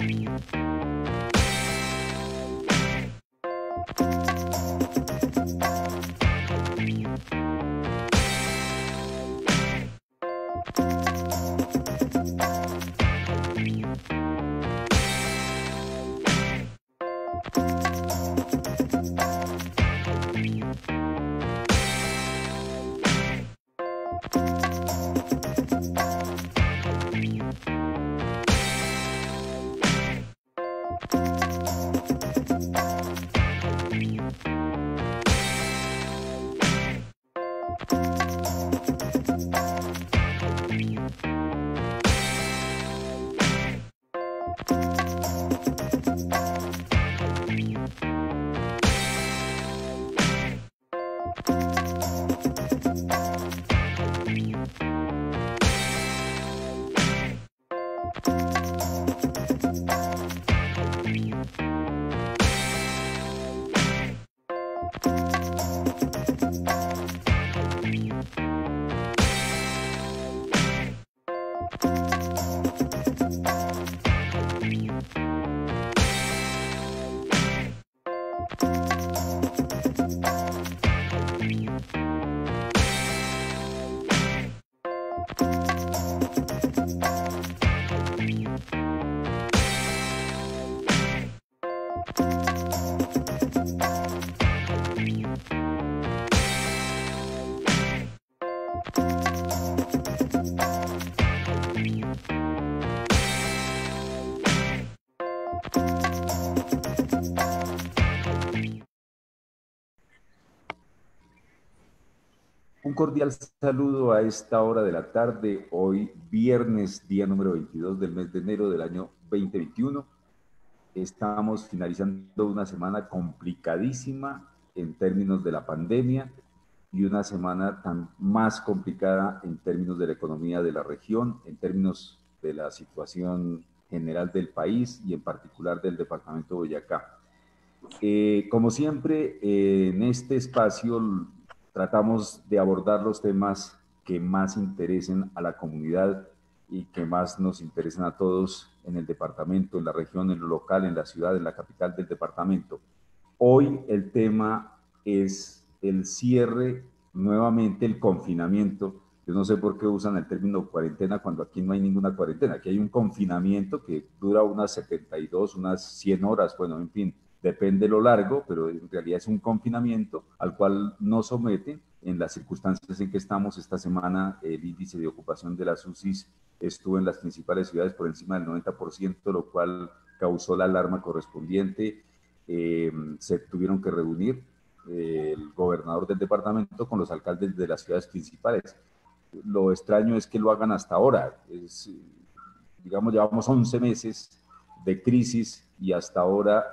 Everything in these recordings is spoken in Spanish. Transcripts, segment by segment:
Un cordial saludo a esta hora de la tarde, hoy viernes, día número 22 del mes de enero del año 2021. Estamos finalizando una semana complicadísima en términos de la pandemia y una semana tan más complicada en términos de la economía de la región, en términos de la situación general del país y en particular del departamento de Boyacá. Como siempre, en este espacio tratamos de abordar los temas que más interesen a la comunidad y que más nos interesen a todos en el departamento, en la región, en lo local, en la ciudad, en la capital del departamento. Hoy el tema es el cierre, nuevamente el confinamiento. Yo no sé por qué usan el término cuarentena cuando aquí no hay ninguna cuarentena. Aquí hay un confinamiento que dura unas 72, unas 100 horas, bueno, en fin, depende de lo largo, pero en realidad es un confinamiento al cual nos someten en las circunstancias en que estamos. Esta semana el índice de ocupación de las UCIs estuvo en las principales ciudades por encima del 90%, lo cual causó la alarma correspondiente. Se tuvieron que reunir el gobernador del departamento con los alcaldes de las ciudades principales. Lo extraño es que lo hagan hasta ahora. Digamos, llevamos 11 meses de crisis y hasta ahora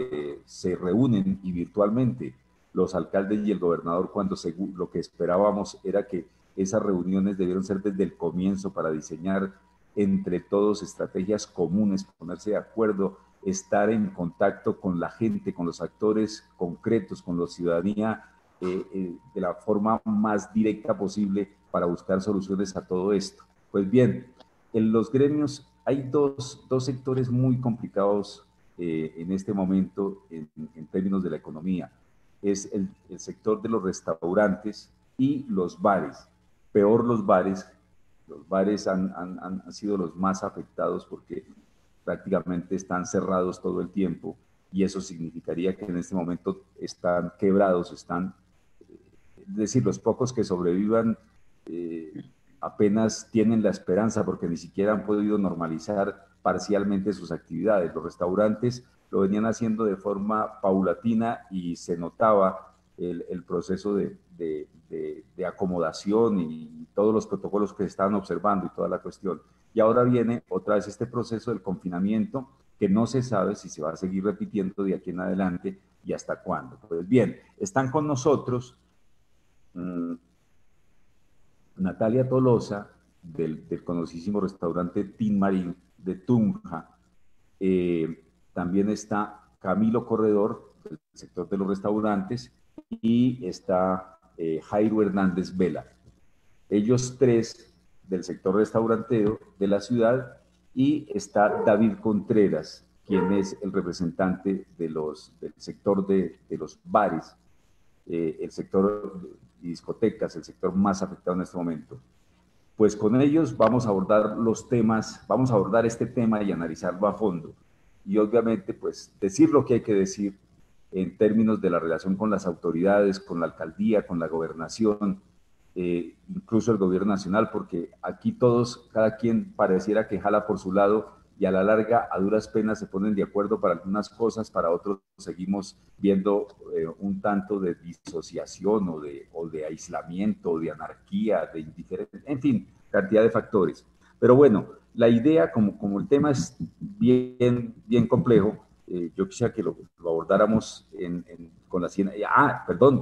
se reúnen y virtualmente los alcaldes y el gobernador, cuando lo que esperábamos era que esas reuniones debieron ser desde el comienzo para diseñar entre todos estrategias comunes, ponerse de acuerdo, estar en contacto con la gente, con los actores concretos, con la ciudadanía, de la forma más directa posible para buscar soluciones a todo esto. Pues bien, en los gremios hay dos sectores muy complicados en este momento en términos de la economía. Es el sector de los restaurantes y los bares. Peor los bares. Los bares han sido los más afectados porque prácticamente están cerrados todo el tiempo y eso significaría que en este momento están quebrados, es decir, los pocos que sobrevivan apenas tienen la esperanza porque ni siquiera han podido normalizar parcialmente sus actividades. Los restaurantes lo venían haciendo de forma paulatina y se notaba el proceso de acomodación y todos los protocolos que se estaban observando y toda la cuestión. Y ahora viene otra vez este proceso del confinamiento que no se sabe si se va a seguir repitiendo de aquí en adelante y hasta cuándo. Pues bien, están con nosotros Natalia Tolosa, del conocidísimo restaurante Tin Marín de Tunja. También está Camilo Corredor, del sector de los restaurantes, y está Jairo Hernández Vela. Ellos tres del sector restaurantero de la ciudad y está David Contreras, quien es el representante del sector de los bares, el sector de discotecas, el sector más afectado en este momento. Pues con ellos vamos a abordar los temas, vamos a abordar este tema y analizarlo a fondo. Y obviamente, pues decir lo que hay que decir en términos de la relación con las autoridades, con la alcaldía, con la gobernación, incluso el gobierno nacional, porque aquí todos, cada quien pareciera que jala por su lado y a la larga, a duras penas, se ponen de acuerdo para algunas cosas, para otros seguimos viendo un tanto de disociación o de aislamiento, o de anarquía, de indiferencia, en fin, cantidad de factores. Pero bueno, la idea, como el tema es bien complejo, yo quisiera que lo abordáramos con la ciencia. Perdón,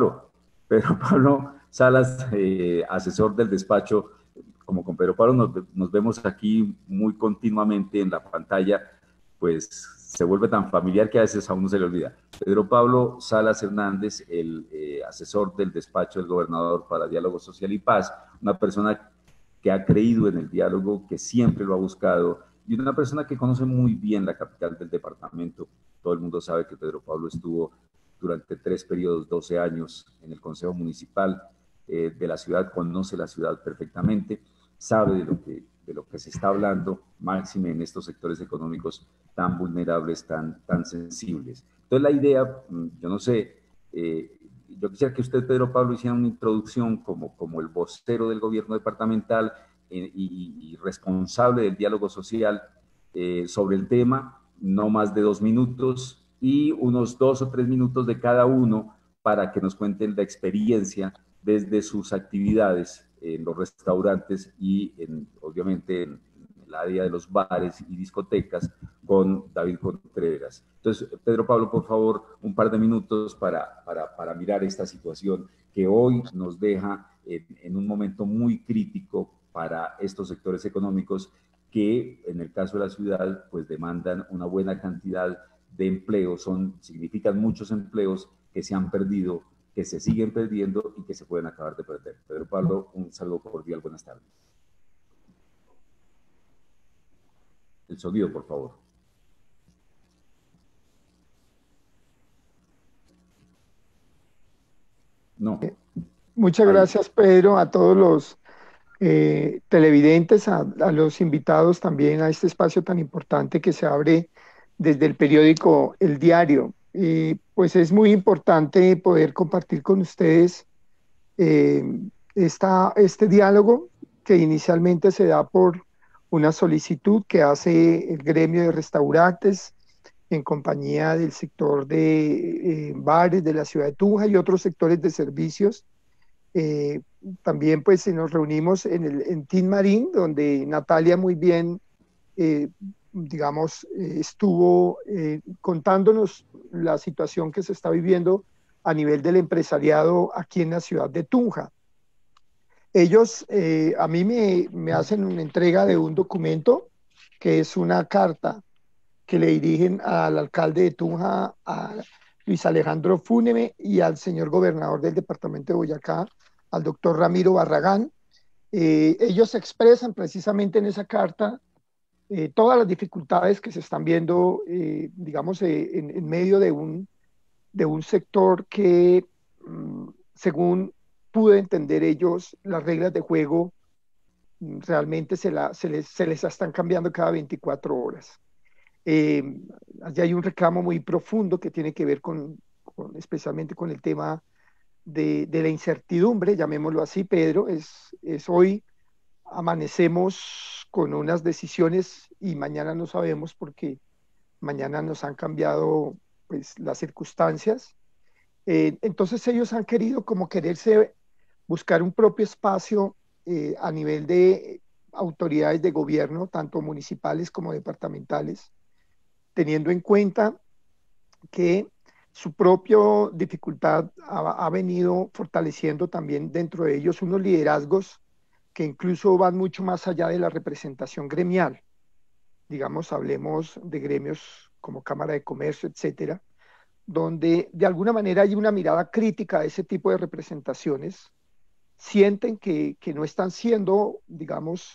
Pedro Pablo Salas, asesor del despacho. Como con Pedro Pablo nos vemos aquí muy continuamente en la pantalla, pues se vuelve tan familiar que a veces a uno se le olvida. Pedro Pablo Salas Hernández, el asesor del despacho del gobernador para Diálogo Social y Paz, una persona que ha creído en el diálogo, que siempre lo ha buscado, y una persona que conoce muy bien la capital del departamento. Todo el mundo sabe que Pedro Pablo estuvo durante 3 periodos, 12 años en el Consejo Municipal de la ciudad, conoce la ciudad perfectamente, sabe de lo que se está hablando, máxime en estos sectores económicos tan vulnerables, tan sensibles. Entonces la idea, yo no sé, yo quisiera que usted, Pedro Pablo, hiciera una introducción como el vocero del gobierno departamental y responsable del diálogo social sobre el tema, no más de 2 minutos y unos 2 o 3 minutos de cada uno para que nos cuenten la experiencia desde sus actividades en los restaurantes y obviamente en el área de los bares y discotecas con David Contreras. Entonces, Pedro Pablo, por favor, un par de minutos para mirar esta situación que hoy nos deja en un momento muy crítico para estos sectores económicos que en el caso de la ciudad pues demandan una buena cantidad de empleos, significan muchos empleos que se han perdido, que se siguen perdiendo y que se pueden acabar de perder. Pedro Pablo, un saludo cordial, buenas tardes. El sonido, por favor. No. Muchas Ahí. gracias, Pedro, a todos los televidentes, a los invitados también a este espacio tan importante que se abre desde el periódico El Diario. Pues es muy importante poder compartir con ustedes eh, este diálogo que inicialmente se da por una solicitud que hace el gremio de restaurantes en compañía del sector de bares de la ciudad de Tunja y otros sectores de servicios. Eh, También pues nos reunimos en Tin Marín, donde Natalia muy bien, eh, digamos, estuvo contándonos la situación que se está viviendo a nivel del empresariado aquí en la ciudad de Tunja. Ellos a mí me hacen una entrega de un documento que es una carta que le dirigen al alcalde de Tunja, a Luis Alejandro Fúneme, y al señor gobernador del departamento de Boyacá, al doctor Ramiro Barragán. Ellos expresan precisamente en esa carta todas las dificultades que se están viendo, digamos, en medio de un sector que, según pude entender ellos, las reglas de juego realmente se les están cambiando cada 24 horas. Eh, Allí hay un reclamo muy profundo que tiene que ver especialmente con el tema de la incertidumbre, llamémoslo así, Pedro. Es hoy amanecemos con unas decisiones y mañana no sabemos porque mañana nos han cambiado pues, las circunstancias. Entonces ellos han querido como quererse buscar un propio espacio a nivel de autoridades de gobierno, tanto municipales como departamentales, teniendo en cuenta que su propia dificultad ha venido fortaleciendo también dentro de ellos unos liderazgos que incluso van mucho más allá de la representación gremial. Digamos, hablemos de gremios como Cámara de Comercio, etcétera, donde de alguna manera hay una mirada crítica a ese tipo de representaciones, sienten que no están siendo, digamos,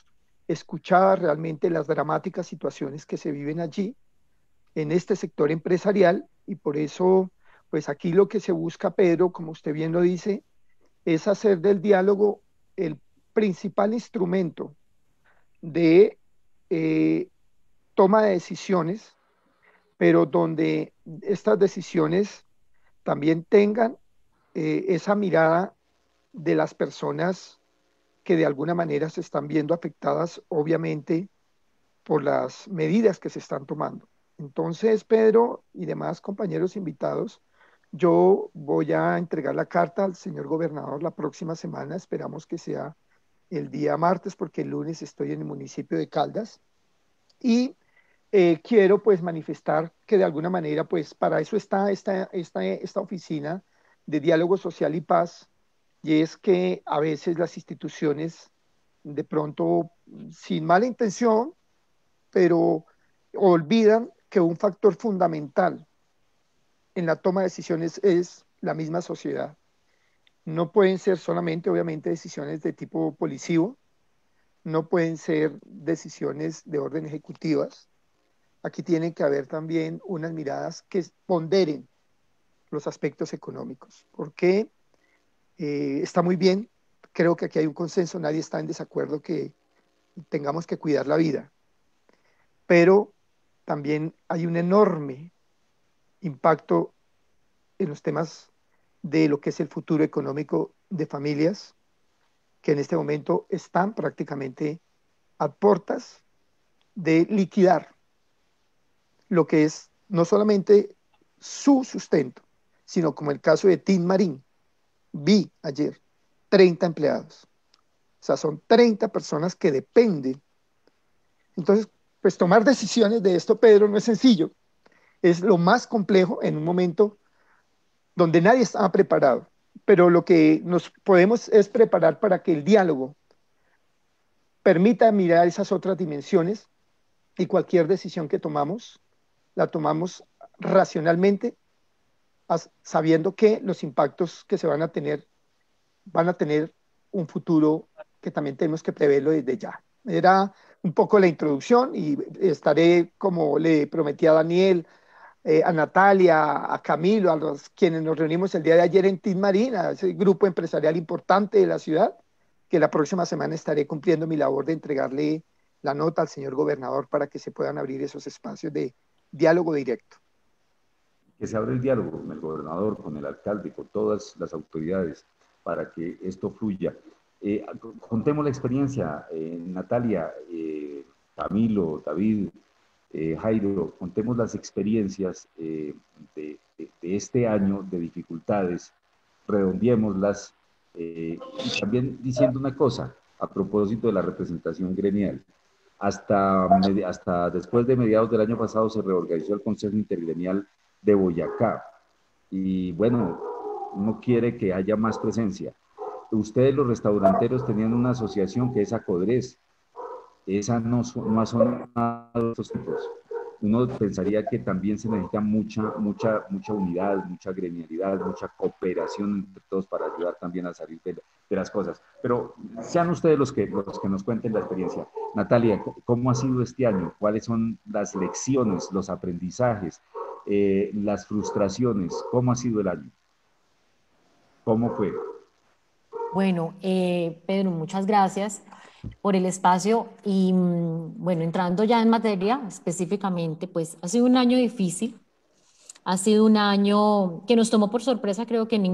escuchaba realmente las dramáticas situaciones que se viven allí en este sector empresarial y por eso, pues aquí lo que se busca, Pedro, como usted bien lo dice, es hacer del diálogo el principal instrumento de eh, toma de decisiones, pero donde estas decisiones también tengan esa mirada de las personas que de alguna manera se están viendo afectadas, obviamente, por las medidas que se están tomando. Entonces, Pedro y demás compañeros invitados, yo voy a entregar la carta al señor gobernador la próxima semana, esperamos que sea el día martes, porque el lunes estoy en el municipio de Caldas, y quiero pues manifestar que de alguna manera pues para eso está esta oficina de diálogo social y paz, y es que a veces las instituciones de pronto sin mala intención, pero olvidan que un factor fundamental en la toma de decisiones es la misma sociedad. No pueden ser solamente obviamente decisiones de tipo policivo, no pueden ser decisiones de orden ejecutivas. Aquí tienen que haber también unas miradas que ponderen los aspectos económicos, porque está muy bien, creo que aquí hay un consenso, nadie está en desacuerdo que tengamos que cuidar la vida, pero también hay un enorme impacto en los temas de lo que es el futuro económico de familias que en este momento están prácticamente a puertas de liquidar lo que es no solamente su sustento, sino como el caso de Tim Marín. Vi ayer 30 empleados. O sea, son 30 personas que dependen. Entonces, pues tomar decisiones de esto, Pedro, no es sencillo. Es lo más complejo en un momento donde nadie estaba preparado. Pero lo que nos podemos es preparar para que el diálogo permita mirar esas otras dimensiones y cualquier decisión que tomamos, la tomamos racionalmente sabiendo que los impactos que se van a tener un futuro que también tenemos que preverlo desde ya. Era un poco la introducción y estaré, como le prometí a Daniel, a Natalia, a Camilo, a los quienes nos reunimos el día de ayer en Team Marina, ese grupo empresarial importante de la ciudad, que la próxima semana estaré cumpliendo mi labor de entregarle la nota al señor gobernador para que se puedan abrir esos espacios de diálogo directo. Que se abra el diálogo con el gobernador, con el alcalde, con todas las autoridades para que esto fluya. Contemos la experiencia, Natalia, Camilo, David, Jairo, contemos las experiencias de este año de dificultades, redondeémoslas y también diciendo una cosa a propósito de la representación gremial. Hasta después de mediados del año pasado se reorganizó el Consejo Intergremial de Boyacá. Y bueno, uno quiere que haya más presencia. Ustedes los restauranteros tenían una asociación que es ACODRES. Esa no ha sonado estos tiempos. Uno pensaría que también se necesita mucha unidad, mucha gremialidad, mucha cooperación entre todos para ayudar también a salir de las cosas. Pero sean ustedes los que nos cuenten la experiencia. Natalia, ¿cómo ha sido este año? ¿Cuáles son las lecciones, los aprendizajes, las frustraciones? ¿Cómo ha sido el año? ¿Cómo fue? Bueno, Pedro, muchas gracias por el espacio y bueno, entrando ya en materia específicamente, pues ha sido un año difícil, ha sido un año que nos tomó por sorpresa, creo que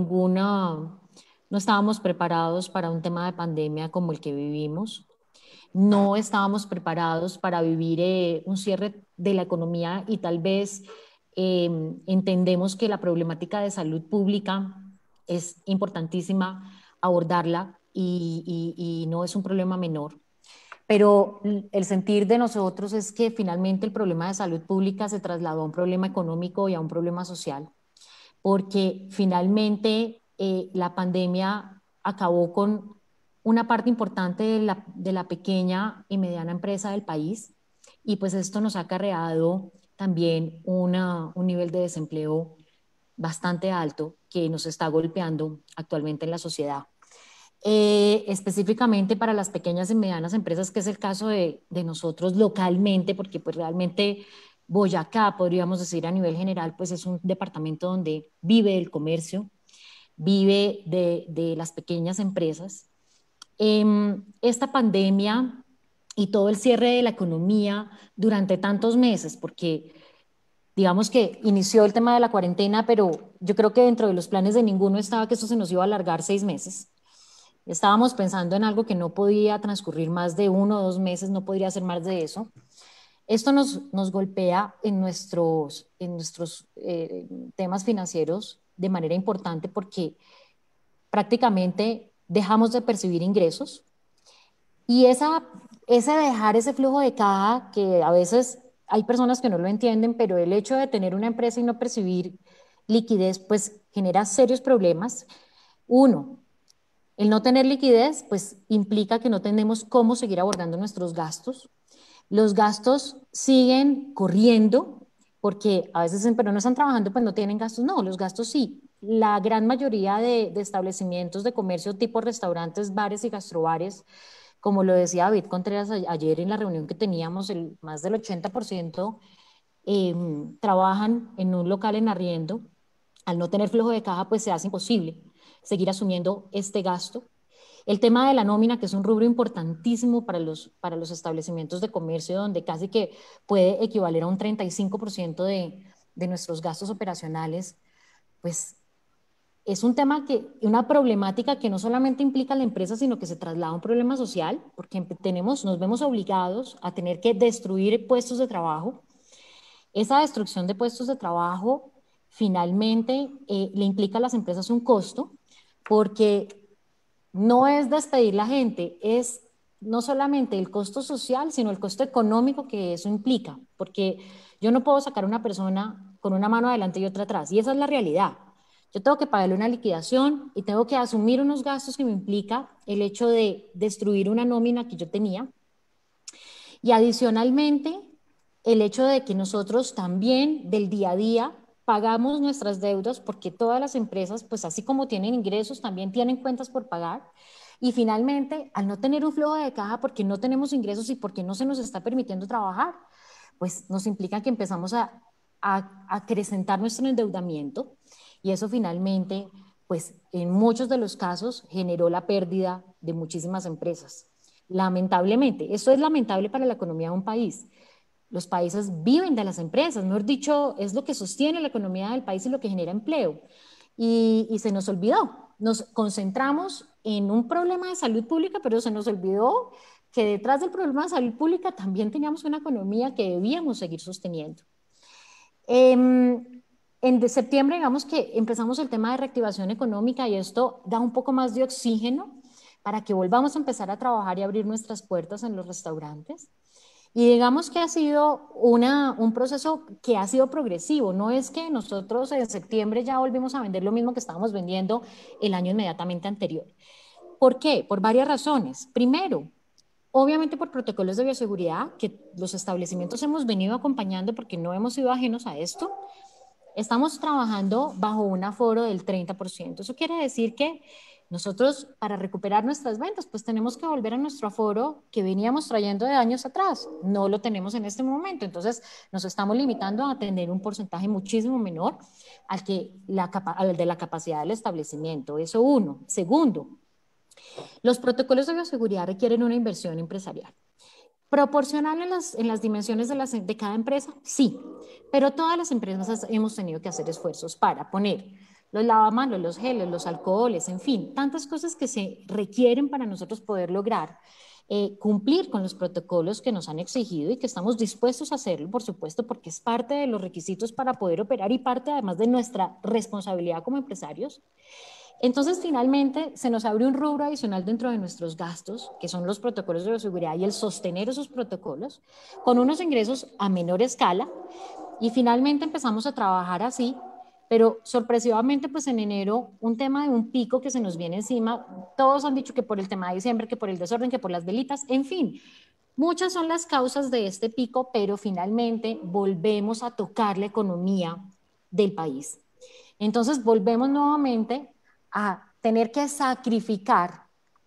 no estábamos preparados para un tema de pandemia como el que vivimos, no estábamos preparados para vivir un cierre de la economía y tal vez entendemos que la problemática de salud pública es importantísima abordarla y no es un problema menor. Pero el sentir de nosotros es que finalmente el problema de salud pública se trasladó a un problema económico y a un problema social, porque finalmente la pandemia acabó con una parte importante de la pequeña y mediana empresa del país y pues esto nos ha acarreado también un nivel de desempleo bastante alto que nos está golpeando actualmente en la sociedad. específicamente para las pequeñas y medianas empresas, que es el caso de nosotros localmente, porque pues realmente Boyacá, podríamos decir a nivel general, pues es un departamento donde vive el comercio, vive de las pequeñas empresas. Esta pandemia y todo el cierre de la economía durante tantos meses, porque digamos que inició el tema de la cuarentena, pero yo creo que dentro de los planes de ninguno estaba que esto se nos iba a alargar 6 meses. Estábamos pensando en algo que no podía transcurrir más de 1 o 2 meses, no podría ser más de eso. Esto nos golpea en nuestros temas financieros de manera importante porque prácticamente dejamos de percibir ingresos y ese dejar ese flujo de caja que a veces hay personas que no lo entienden, pero el hecho de tener una empresa y no percibir liquidez pues genera serios problemas. Uno, el no tener liquidez, pues implica que no tenemos cómo seguir abordando nuestros gastos. Los gastos siguen corriendo porque a veces dicen, pero no están trabajando, pues no tienen gastos. No, los gastos sí. La gran mayoría de establecimientos de comercio tipo restaurantes, bares y gastrobares, como lo decía David Contreras ayer en la reunión que teníamos, más del 80% trabajan en un local en arriendo. Al no tener flujo de caja, pues se hace imposible seguir asumiendo este gasto. El tema de la nómina, que es un rubro importantísimo para los establecimientos de comercio, donde casi que puede equivaler a un 35% de nuestros gastos operacionales, pues es un tema una problemática que no solamente implica a la empresa, sino que se traslada a un problema social, porque nos vemos obligados a tener que destruir puestos de trabajo. Esa destrucción de puestos de trabajo finalmente le implica a las empresas un costo, porque no es despedir la gente, es no solamente el costo social, sino el costo económico que eso implica, porque yo no puedo sacar a una persona con una mano adelante y otra atrás, y esa es la realidad. Yo tengo que pagarle una liquidación y tengo que asumir unos gastos que me implica el hecho de destruir una nómina que yo tenía. Y adicionalmente, el hecho de que nosotros también del día a día pagamos nuestras deudas, porque todas las empresas, pues así como tienen ingresos, también tienen cuentas por pagar. Y finalmente, al no tener un flujo de caja porque no tenemos ingresos y porque no se nos está permitiendo trabajar, pues nos implica que empezamos a acrecentar nuestro endeudamiento y eso finalmente, pues en muchos de los casos generó la pérdida de muchísimas empresas. Lamentablemente, esto es lamentable para la economía de un país. Los países viven de las empresas, mejor dicho, es lo que sostiene la economía del país y lo que genera empleo. Y se nos olvidó, nos concentramos en un problema de salud pública, pero se nos olvidó que detrás del problema de salud pública también teníamos una economía que debíamos seguir sosteniendo. En septiembre, digamos que empezamos el tema de reactivación económica y esto da un poco más de oxígeno para que volvamos a empezar a trabajar y abrir nuestras puertas en los restaurantes. Y digamos que ha sido un proceso que ha sido progresivo. No es que nosotros en septiembre ya volvimos a vender lo mismo que estábamos vendiendo el año inmediatamente anterior. ¿Por qué? Por varias razones. Primero, obviamente por protocolos de bioseguridad que los establecimientos hemos venido acompañando porque no hemos sido ajenos a esto. Estamos trabajando bajo un aforo del 30%. Eso quiere decir que nosotros, para recuperar nuestras ventas, pues tenemos que volver a nuestro aforo que veníamos trayendo de años atrás. No lo tenemos en este momento. Entonces, nos estamos limitando a tener un porcentaje muchísimo menor al de la capacidad del establecimiento. Eso uno. Segundo, los protocolos de bioseguridad requieren una inversión empresarial. ¿Proporcional en las dimensiones de cada empresa? Sí, pero todas las empresas hemos tenido que hacer esfuerzos para poner los lavamanos, los geles, los alcoholes, en fin, tantas cosas que se requieren para nosotros poder lograr cumplir con los protocolos que nos han exigido y que estamos dispuestos a hacerlo, por supuesto, porque es parte de los requisitos para poder operar y parte además de nuestra responsabilidad como empresarios. Entonces, finalmente, se nos abre un rubro adicional dentro de nuestros gastos, que son los protocolos de bioseguridad y el sostener esos protocolos, con unos ingresos a menor escala. Y finalmente empezamos a trabajar así, pero sorpresivamente, pues en enero, un tema de un pico que se nos viene encima. Todos han dicho que por el tema de diciembre, que por el desorden, que por las velitas, en fin. Muchas son las causas de este pico, pero finalmente volvemos a tocar la economía del país. Entonces volvemos nuevamente a tener que sacrificar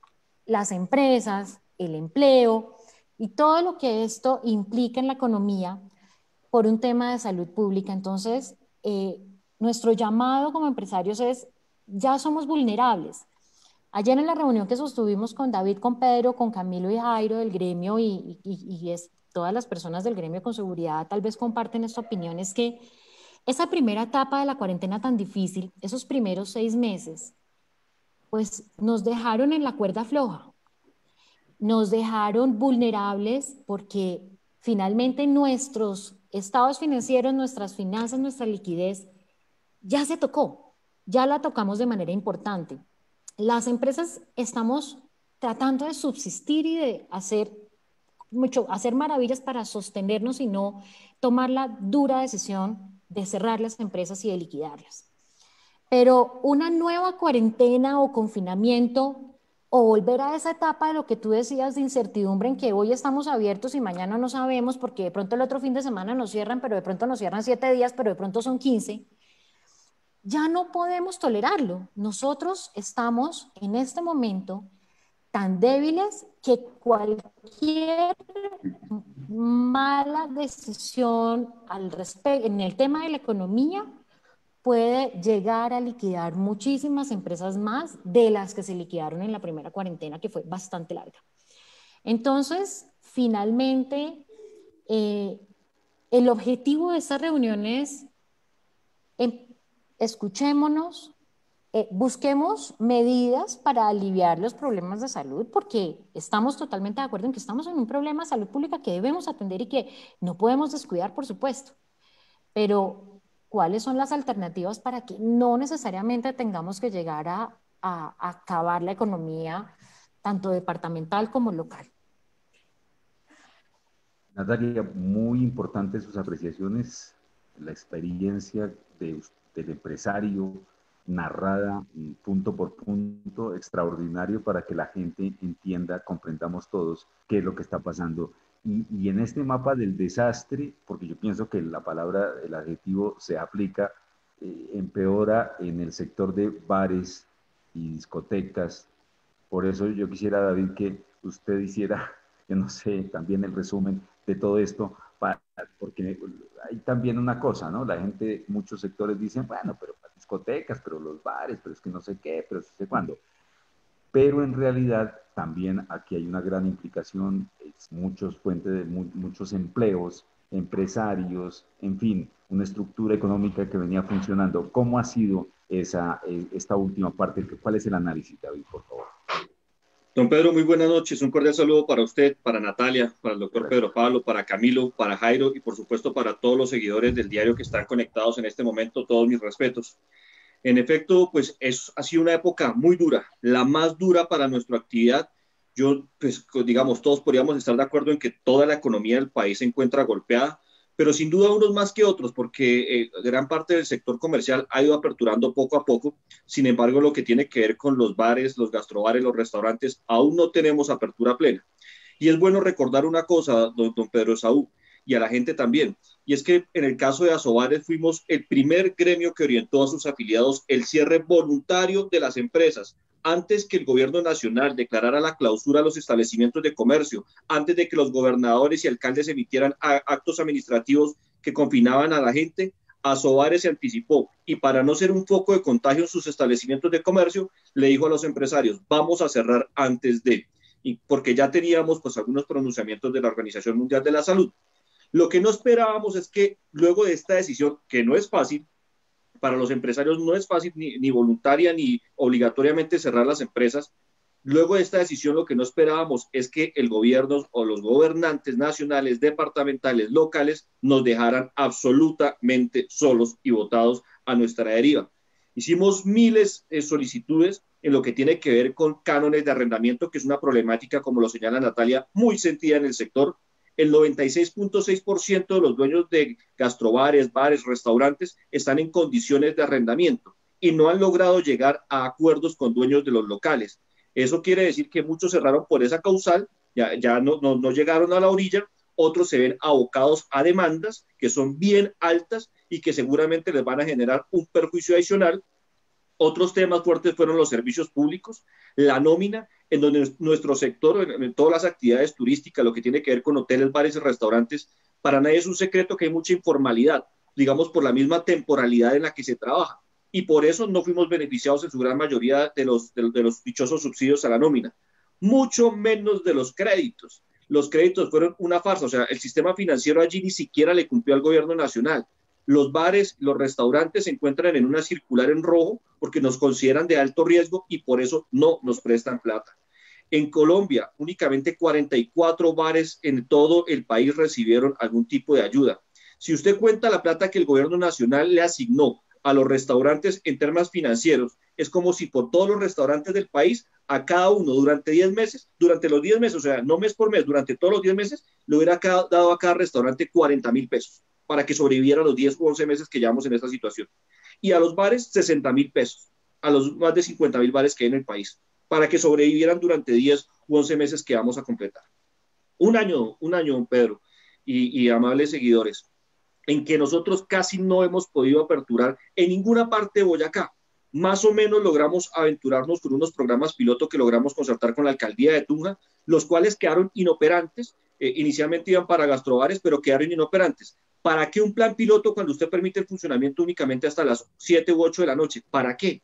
las empresas, el empleo y todo lo que esto implica en la economía por un tema de salud pública. Entonces, nuestro llamado como empresarios es, ya somos vulnerables. Ayer en la reunión que sostuvimos con David, con Pedro, con Camilo y Jairo del gremio todas las personas del gremio con seguridad tal vez comparten esta opinión, es que esa primera etapa de la cuarentena tan difícil, esos primeros 6 meses, pues nos dejaron en la cuerda floja, nos dejaron vulnerables porque finalmente nuestros estados financieros, nuestras finanzas, nuestra liquidez ya se tocó, ya la tocamos de manera importante. Las empresas estamos tratando de subsistir y de hacer maravillas para sostenernos y no tomar la dura decisión de cerrar las empresas y de liquidarlas. Pero una nueva cuarentena o confinamiento o volver a esa etapa de lo que tú decías de incertidumbre en que hoy estamos abiertos y mañana no sabemos porque de pronto el otro fin de semana nos cierran, pero de pronto nos cierran 7 días, pero de pronto son 15, ya no podemos tolerarlo. Nosotros estamos en este momento tan débiles que cualquier mala decisión al respecto en el tema de la economía puede llegar a liquidar muchísimas empresas más de las que se liquidaron en la primera cuarentena, que fue bastante larga. Entonces, finalmente, el objetivo de estas reuniones es escuchémonos, busquemos medidas para aliviar los problemas de salud, porque estamos totalmente de acuerdo en que estamos en un problema de salud pública que debemos atender y que no podemos descuidar, por supuesto. Pero, ¿cuáles son las alternativas para que no necesariamente tengamos que llegar a acabar la economía, tanto departamental como local? Natalia, muy importantes sus apreciaciones, la experiencia del empresario narrada punto por punto, extraordinario para que la gente entienda, comprendamos todos qué es lo que está pasando. Y en este mapa del desastre, porque yo pienso que la palabra, el adjetivo se aplica, empeora en el sector de bares y discotecas. Por eso yo quisiera, David, que usted hiciera, yo no sé, también el resumen de todo esto, porque hay también una cosa, ¿no? La gente, muchos sectores dicen, bueno, pero las discotecas, pero los bares, pero es que no sé qué, pero no sé cuándo. Pero en realidad también aquí hay una gran implicación, es muchos fuentes de muchos empleos, empresarios, en fin, una estructura económica que venía funcionando. ¿Cómo ha sido esta última parte? ¿Cuál es el análisis, David, por favor? Don Pedro, muy buenas noches. Un cordial saludo para usted, para Natalia, para el doctor Pedro Pablo, para Camilo, para Jairo y por supuesto para todos los seguidores del diario que están conectados en este momento. Todos mis respetos. En efecto, pues ha sido una época muy dura, la más dura para nuestra actividad. Yo, pues digamos, todos podríamos estar de acuerdo en que toda la economía del país se encuentra golpeada, pero sin duda unos más que otros, porque gran parte del sector comercial ha ido aperturando poco a poco. Sin embargo, lo que tiene que ver con los bares, los gastrobares, los restaurantes, aún no tenemos apertura plena. Y es bueno recordar una cosa, don Pedro Saúl, y a la gente también, y es que en el caso de Asobares fuimos el primer gremio que orientó a sus afiliados el cierre voluntario de las empresas, antes que el gobierno nacional declarara la clausura a los establecimientos de comercio, antes de que los gobernadores y alcaldes emitieran actos administrativos que confinaban a la gente. Asobares se anticipó y para no ser un foco de contagio en sus establecimientos de comercio, le dijo a los empresarios, vamos a cerrar antes de, y porque ya teníamos pues algunos pronunciamientos de la Organización Mundial de la Salud. Lo que no esperábamos es que luego de esta decisión, que no es fácil, para los empresarios no es fácil ni voluntaria ni obligatoriamente cerrar las empresas, luego de esta decisión lo que no esperábamos es que el gobierno o los gobernantes nacionales, departamentales, locales nos dejaran absolutamente solos y botados a nuestra deriva. Hicimos miles de solicitudes en lo que tiene que ver con cánones de arrendamiento, que es una problemática, como lo señala Natalia, muy sentida en el sector. El 96.6% de los dueños de gastrobares, bares, restaurantes están en condiciones de arrendamiento y no han logrado llegar a acuerdos con dueños de los locales. Eso quiere decir que muchos cerraron por esa causal, ya no llegaron a la orilla, otros se ven abocados a demandas que son bien altas y que seguramente les van a generar un perjuicio adicional. Otros temas fuertes fueron los servicios públicos, la nómina, en donde nuestro sector, en todas las actividades turísticas, lo que tiene que ver con hoteles, bares y restaurantes, para nadie es un secreto que hay mucha informalidad, digamos por la misma temporalidad en la que se trabaja. Y por eso no fuimos beneficiados en su gran mayoría de los dichosos subsidios a la nómina, mucho menos de los créditos. Los créditos fueron una farsa, o sea, el sistema financiero allí ni siquiera le cumplió al gobierno nacional. Los bares, los restaurantes se encuentran en una circular en rojo porque nos consideran de alto riesgo y por eso no nos prestan plata. En Colombia, únicamente 44 bares en todo el país recibieron algún tipo de ayuda. Si usted cuenta la plata que el gobierno nacional le asignó a los restaurantes en términos financieros, es como si por todos los restaurantes del país, a cada uno durante 10 meses, durante los 10 meses, o sea, no mes por mes, durante todos los 10 meses, le hubiera dado a cada restaurante 40.000 pesos para que sobreviviera los 10 u 11 meses que llevamos en esta situación. Y a los bares, 60.000 pesos, a los más de 50.000 bares que hay en el país, para que sobrevivieran durante 10 u 11 meses que vamos a completar. Un año, don Pedro, y amables seguidores, en que nosotros casi no hemos podido aperturar en ninguna parte de Boyacá. Más o menos logramos aventurarnos con unos programas piloto que logramos concertar con la alcaldía de Tunja, los cuales quedaron inoperantes. Inicialmente iban para gastrobares, pero quedaron inoperantes. ¿Para qué un plan piloto cuando usted permite el funcionamiento únicamente hasta las 7 u 8 de la noche? ¿Para qué?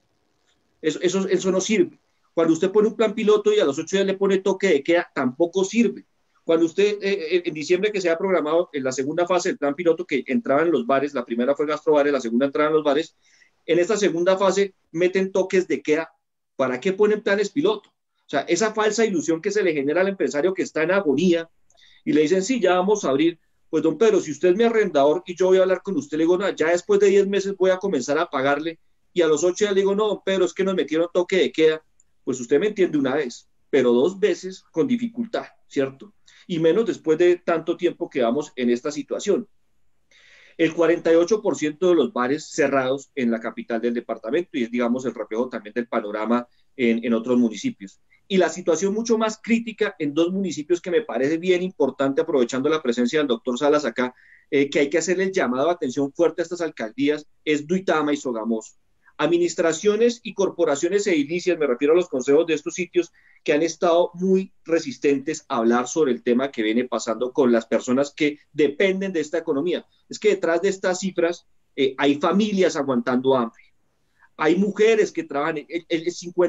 Eso no sirve. Cuando usted pone un plan piloto y a los 8 días le pone toque de queda, tampoco sirve. Cuando usted, en diciembre que se ha programado en la segunda fase del plan piloto que entraba en los bares, la primera fue gastrobares, la segunda entraba en los bares, en esta segunda fase meten toques de queda. ¿Para qué ponen planes piloto? O sea, esa falsa ilusión que se le genera al empresario que está en agonía y le dicen, sí, ya vamos a abrir. Pues don Pedro, si usted es mi arrendador y yo voy a hablar con usted, le digo, no, ya después de 10 meses voy a comenzar a pagarle y a los 8 días le digo, no, don Pedro, es que nos metieron toque de queda. Pues usted me entiende una vez, pero 2 veces con dificultad, ¿cierto? Y menos después de tanto tiempo que vamos en esta situación. El 48% de los bares cerrados en la capital del departamento y es, digamos, el reflejo también del panorama en otros municipios. Y la situación mucho más crítica en 2 municipios que me parece bien importante, aprovechando la presencia del doctor Salas acá, que hay que hacerle el llamado de atención fuerte a estas alcaldías, es Duitama y Sogamoso. Administraciones y corporaciones edilicias, me refiero a los consejos de estos sitios, que han estado muy resistentes a hablar sobre el tema que viene pasando con las personas que dependen de esta economía. Es que detrás de estas cifras hay familias aguantando hambre, hay mujeres que trabajan, el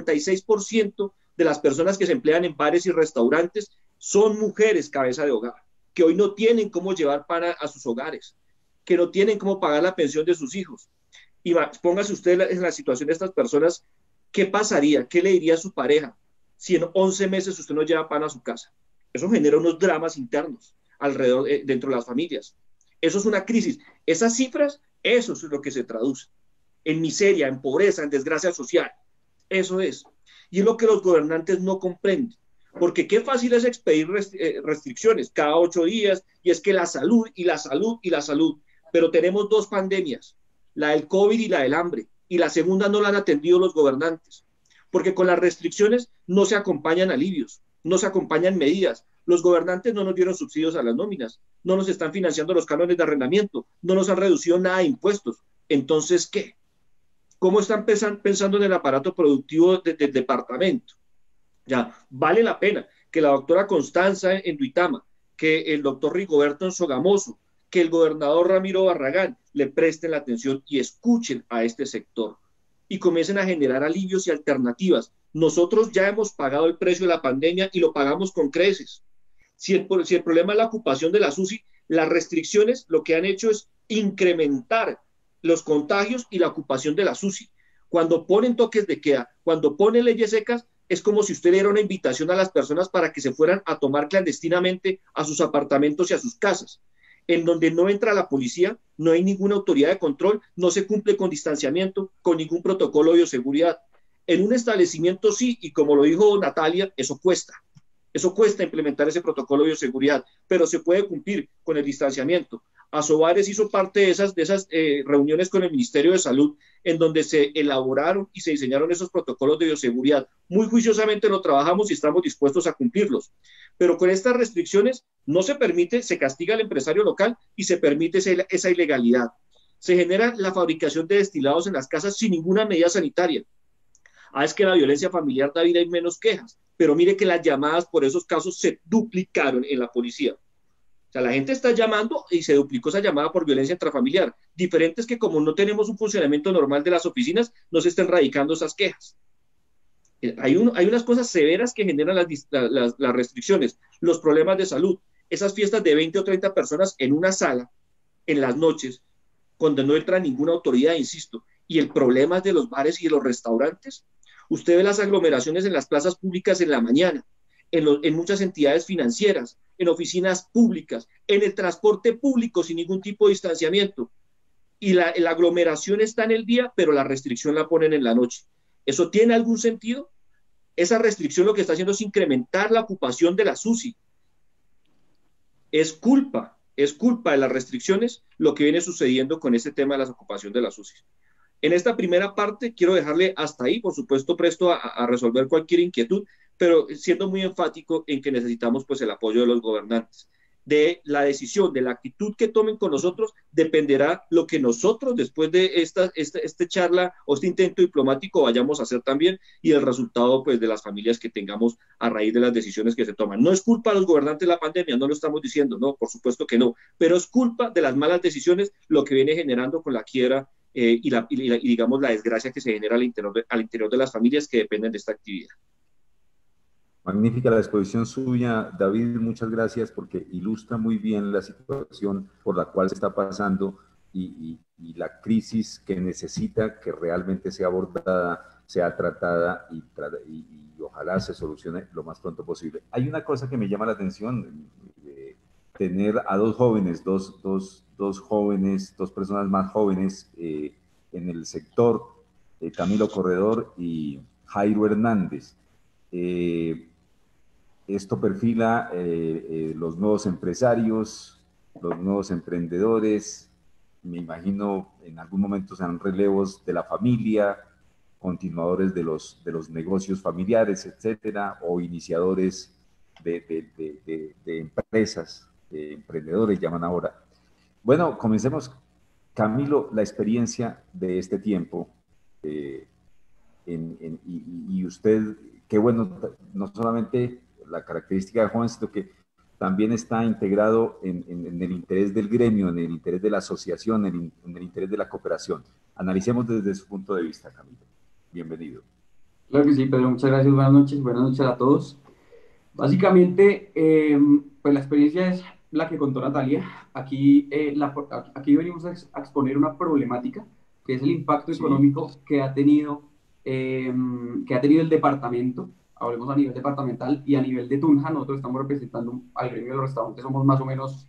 56% de las personas que se emplean en bares y restaurantes son mujeres cabeza de hogar, que hoy no tienen cómo llevar pan a sus hogares, que no tienen cómo pagar la pensión de sus hijos. Y póngase usted en la situación de estas personas, ¿qué pasaría? ¿Qué le diría a su pareja si en 11 meses usted no lleva pan a su casa? Eso genera unos dramas internos alrededor, dentro de las familias. Eso es una crisis. Esas cifras, eso es lo que se traduce en miseria, en pobreza, en desgracia social. Eso es. Y es lo que los gobernantes no comprenden. Porque qué fácil es expedir restricciones cada 8 días, y es que la salud, y la salud, y la salud. Pero tenemos 2 pandemias, la del COVID y la del hambre, y la segunda no la han atendido los gobernantes, porque con las restricciones no se acompañan alivios, no se acompañan medidas. Los gobernantes no nos dieron subsidios a las nóminas, no nos están financiando los cánones de arrendamiento, no nos han reducido nada de impuestos. Entonces, ¿qué? ¿Cómo están pensando en el aparato productivo del departamento? Ya, vale la pena que la doctora Constanza en Duitama, que el doctor Rigoberto en Sogamoso, que el gobernador Ramiro Barragán le presten la atención y escuchen a este sector y comiencen a generar alivios y alternativas. Nosotros ya hemos pagado el precio de la pandemia y lo pagamos con creces. Si el problema es la ocupación de la UCI, las restricciones lo que han hecho es incrementar los contagios y la ocupación de la UCI. Cuando ponen toques de queda, cuando ponen leyes secas, es como si usted diera una invitación a las personas para que se fueran a tomar clandestinamente a sus apartamentos y a sus casas, en donde no entra la policía, no hay ninguna autoridad de control, no se cumple con distanciamiento, con ningún protocolo de bioseguridad. En un establecimiento sí, y como lo dijo Natalia, eso cuesta implementar ese protocolo de bioseguridad, pero se puede cumplir con el distanciamiento. Asobares hizo parte de esas reuniones con el Ministerio de Salud, en donde se elaboraron y se diseñaron esos protocolos de bioseguridad. Muy juiciosamente lo trabajamos y estamos dispuestos a cumplirlos. Pero con estas restricciones no se permite, se castiga al empresario local y se permite esa ilegalidad. Se genera la fabricación de destilados en las casas sin ninguna medida sanitaria. Es que la violencia familiar da vida y menos quejas, pero mire que las llamadas por esos casos se duplicaron en la policía. O sea, la gente está llamando y se duplicó esa llamada por violencia intrafamiliar. Diferente es que como no tenemos un funcionamiento normal de las oficinas, no se estén radicando esas quejas. Hay unas cosas severas que generan las restricciones, los problemas de salud, esas fiestas de 20 o 30 personas en una sala, en las noches, cuando no entra ninguna autoridad, insisto, y el problema de los bares y de los restaurantes. Usted ve las aglomeraciones en las plazas públicas en la mañana, en muchas entidades financieras, en oficinas públicas, en el transporte público sin ningún tipo de distanciamiento. Y la aglomeración está en el día, pero la restricción la ponen en la noche. ¿Eso tiene algún sentido? Esa restricción lo que está haciendo es incrementar la ocupación de las UCI. Es culpa de las restricciones lo que viene sucediendo con este tema de la ocupación de las UCI. En esta primera parte quiero dejarle hasta ahí, por supuesto presto a resolver cualquier inquietud, pero siendo muy enfático en que necesitamos pues el apoyo de los gobernantes. De la decisión, de la actitud que tomen con nosotros, dependerá lo que nosotros después de esta charla o este intento diplomático vayamos a hacer también y el resultado pues de las familias que tengamos a raíz de las decisiones que se toman. No es culpa de los gobernantes de la pandemia, no lo estamos diciendo, no, por supuesto que no, pero es culpa de las malas decisiones lo que viene generando con la quiebra y digamos la desgracia que se genera al interior de las familias que dependen de esta actividad. Magnífica la exposición suya, David, muchas gracias porque ilustra muy bien la situación por la cual se está pasando y la crisis que necesita que realmente sea abordada, sea tratada y ojalá se solucione lo más pronto posible. Hay una cosa que me llama la atención, tener a dos jóvenes, dos personas más jóvenes en el sector, Camilo Corredor y Jairo Hernández. Esto perfila los nuevos empresarios, los nuevos emprendedores, me imagino en algún momento serán relevos de la familia, continuadores de los negocios familiares, etcétera, o iniciadores de empresas, emprendedores llaman ahora. Bueno, comencemos. Camilo, la experiencia de este tiempo y usted, qué bueno, no solamente la característica de joven, sino que también está integrado en el interés del gremio, en el interés de la asociación, en el interés de la cooperación. Analicemos desde su punto de vista, Camilo. Bienvenido. Claro que sí, Pedro, muchas gracias, buenas noches a todos. Básicamente, pues la experiencia es la que contó Natalia. Aquí venimos a exponer una problemática, que es el impacto económico que ha tenido el departamento. Hablemos a nivel departamental y a nivel de Tunja. Nosotros estamos representando al gremio de los restaurantes, somos más o menos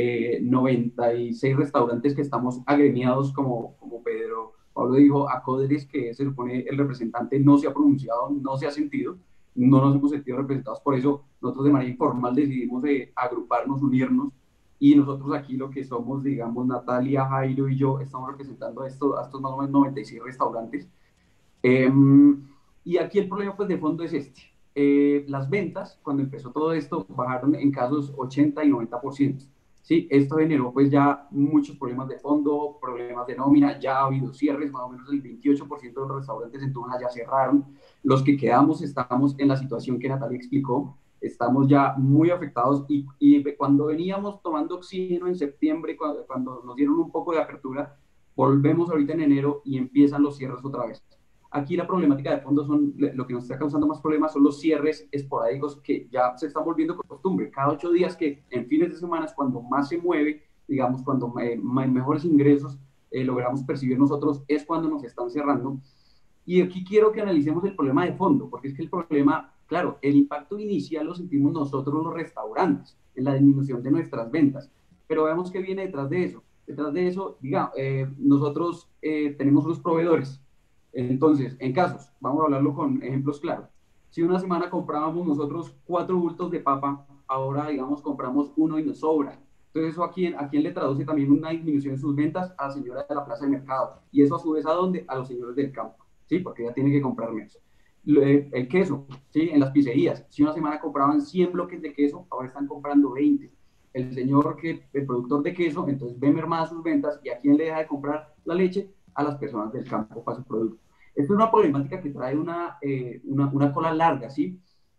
96 restaurantes que estamos agremiados, como Pedro Pablo dijo, a Codres, que se supone el representante no se ha pronunciado, no se ha sentido, no nos hemos sentido representados. Por eso nosotros de manera informal decidimos agruparnos, unirnos, y nosotros aquí lo que somos, digamos, Natalia, Jairo y yo, estamos representando a estos más o menos 96 restaurantes. Y aquí el problema pues de fondo es las ventas, cuando empezó todo esto, bajaron en casos 80 y 90%. ¿Sí? Esto generó pues ya muchos problemas de fondo, problemas de nómina, ya ha habido cierres, más o menos el 28% de los restaurantes en Tunja ya cerraron. Los que quedamos estamos en la situación que Natalia explicó, estamos ya muy afectados y cuando veníamos tomando oxígeno en septiembre, cuando nos dieron un poco de apertura, volvemos ahorita en enero y empiezan los cierres otra vez. Aquí la problemática de fondo lo que nos está causando más problemas son los cierres esporádicos que ya se están volviendo costumbre. Cada 8 días que en fines de semana es cuando más se mueve, digamos, cuando mejores ingresos logramos percibir nosotros, es cuando nos están cerrando. Y aquí quiero que analicemos el problema de fondo, porque es que el problema, claro, el impacto inicial lo sentimos nosotros los restaurantes, en la disminución de nuestras ventas. Pero veamos qué viene detrás de eso. Detrás de eso, nosotros tenemos unos proveedores. Entonces, en casos, vamos a hablarlo con ejemplos claros. Si una semana comprábamos nosotros 4 bultos de papa, ahora, digamos, compramos 1 y nos sobra. Entonces, eso a quién le traduce también una disminución en sus ventas a la señora de la plaza de mercado. Y eso a su vez, ¿a dónde? A los señores del campo, ¿sí? Porque ya tiene que comprar menos. El queso, ¿sí? En las pizzerías. Si una semana compraban 100 bloques de queso, ahora están comprando 20. El productor de queso, entonces ve mermadas sus ventas, y a quién le deja de comprar la leche, a las personas del campo para su producto. Esto es una problemática que trae una cola larga, ¿sí?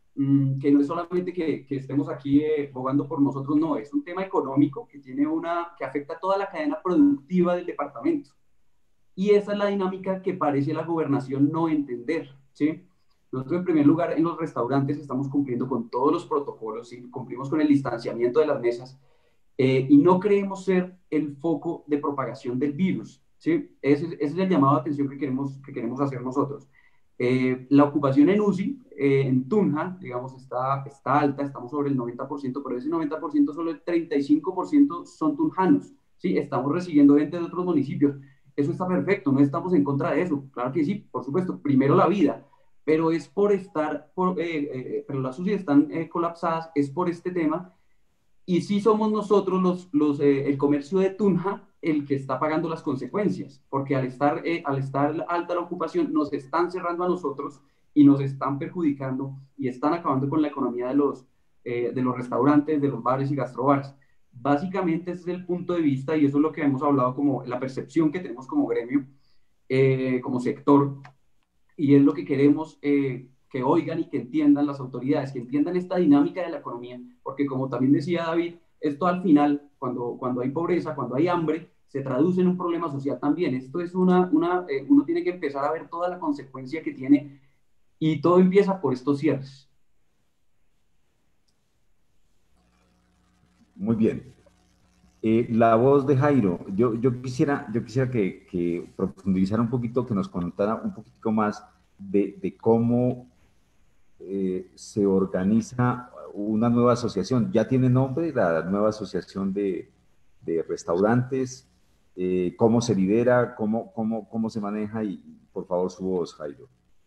que no es solamente que estemos aquí bogando por nosotros, no, es un tema económico que afecta a toda la cadena productiva del departamento. Y esa es la dinámica que parece la gobernación no entender, ¿sí? Nosotros, en primer lugar, en los restaurantes estamos cumpliendo con todos los protocolos, ¿sí? Cumplimos con el distanciamiento de las mesas, y no creemos ser el foco de propagación del virus, ¿sí? Ese es el llamado de atención que queremos hacer nosotros. La ocupación en UCI, en Tunja, digamos, está alta, estamos sobre el 90%, pero ese 90% solo el 35% son tunjanos, ¿sí? Estamos recibiendo gente de otros municipios. Eso está perfecto, no estamos en contra de eso, claro que sí, por supuesto, primero la vida, pero es pero las UCI están colapsadas, es por este tema, y sí somos nosotros el comercio de Tunja el que está pagando las consecuencias, porque al estar alta la ocupación nos están cerrando a nosotros y nos están perjudicando y están acabando con la economía de los restaurantes, de los bares y gastrobares. Básicamente ese es el punto de vista y eso es lo que hemos hablado como la percepción que tenemos como gremio, como sector, y es lo que queremos que oigan y que entiendan las autoridades, que entiendan esta dinámica de la economía, porque como también decía David, esto al final, cuando hay pobreza, cuando hay hambre, se traduce en un problema social también. Esto es uno tiene que empezar a ver toda la consecuencia que tiene y todo empieza por estos cierres. Muy bien. La voz de Jairo, yo quisiera que profundizara un poquito, que nos contara un poquito más de cómo se organiza una nueva asociación. ¿Ya tiene nombre la nueva asociación de restaurantes? ¿Cómo se lidera? ¿Cómo se maneja? Y por favor, su voz, Jairo.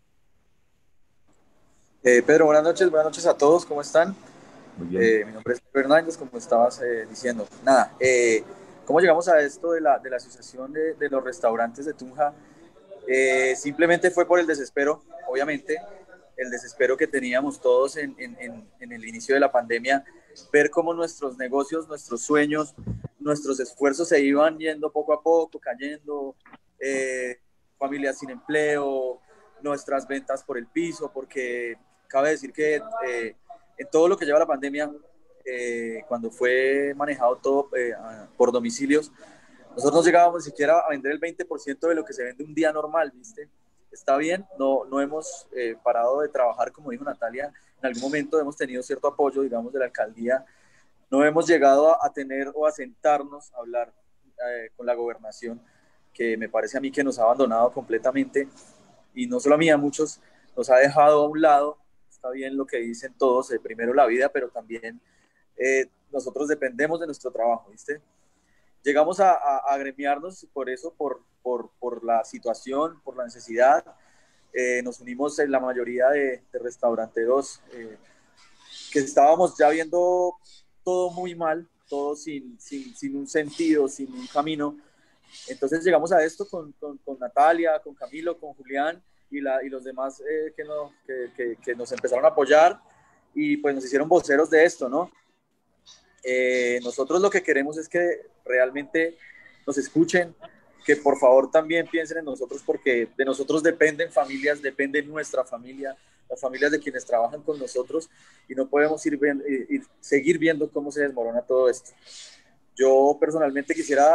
Pedro, buenas noches a todos, ¿cómo están? Muy bien. Mi nombre es Pedro Hernández, como estabas diciendo. Nada, ¿cómo llegamos a esto de la Asociación de los Restaurantes de Tunja? Simplemente fue por el desespero, obviamente, el desespero que teníamos todos en el inicio de la pandemia, ver cómo nuestros negocios, nuestros sueños, nuestros esfuerzos se iban yendo poco a poco, cayendo, familias sin empleo, nuestras ventas por el piso, porque cabe decir que en todo lo que lleva la pandemia, cuando fue manejado todo por domicilios, nosotros no llegábamos ni siquiera a vender el 20% de lo que se vende un día normal, ¿viste? Está bien, no hemos parado de trabajar, como dijo Natalia, en algún momento hemos tenido cierto apoyo, digamos, de la alcaldía, no hemos llegado a tener o a sentarnos a hablar con la gobernación, que me parece a mí que nos ha abandonado completamente, y no solo a mí, a muchos nos ha dejado a un lado. Está bien lo que dicen todos, primero la vida, pero también nosotros dependemos de nuestro trabajo, ¿viste? Llegamos a agremiarnos por eso, por la situación, por la necesidad. Nos unimos en la mayoría de restauranteros que estábamos ya viendo todo muy mal, todo sin un sentido, sin un camino. Entonces llegamos a esto con Natalia, con Camilo, con Julián y los demás que nos empezaron a apoyar y pues nos hicieron voceros de esto, ¿no? Nosotros lo que queremos es que realmente nos escuchen, que por favor también piensen en nosotros, porque de nosotros dependen familias, depende nuestra familia, las familias de quienes trabajan con nosotros, y no podemos seguir viendo cómo se desmorona todo esto. Yo personalmente quisiera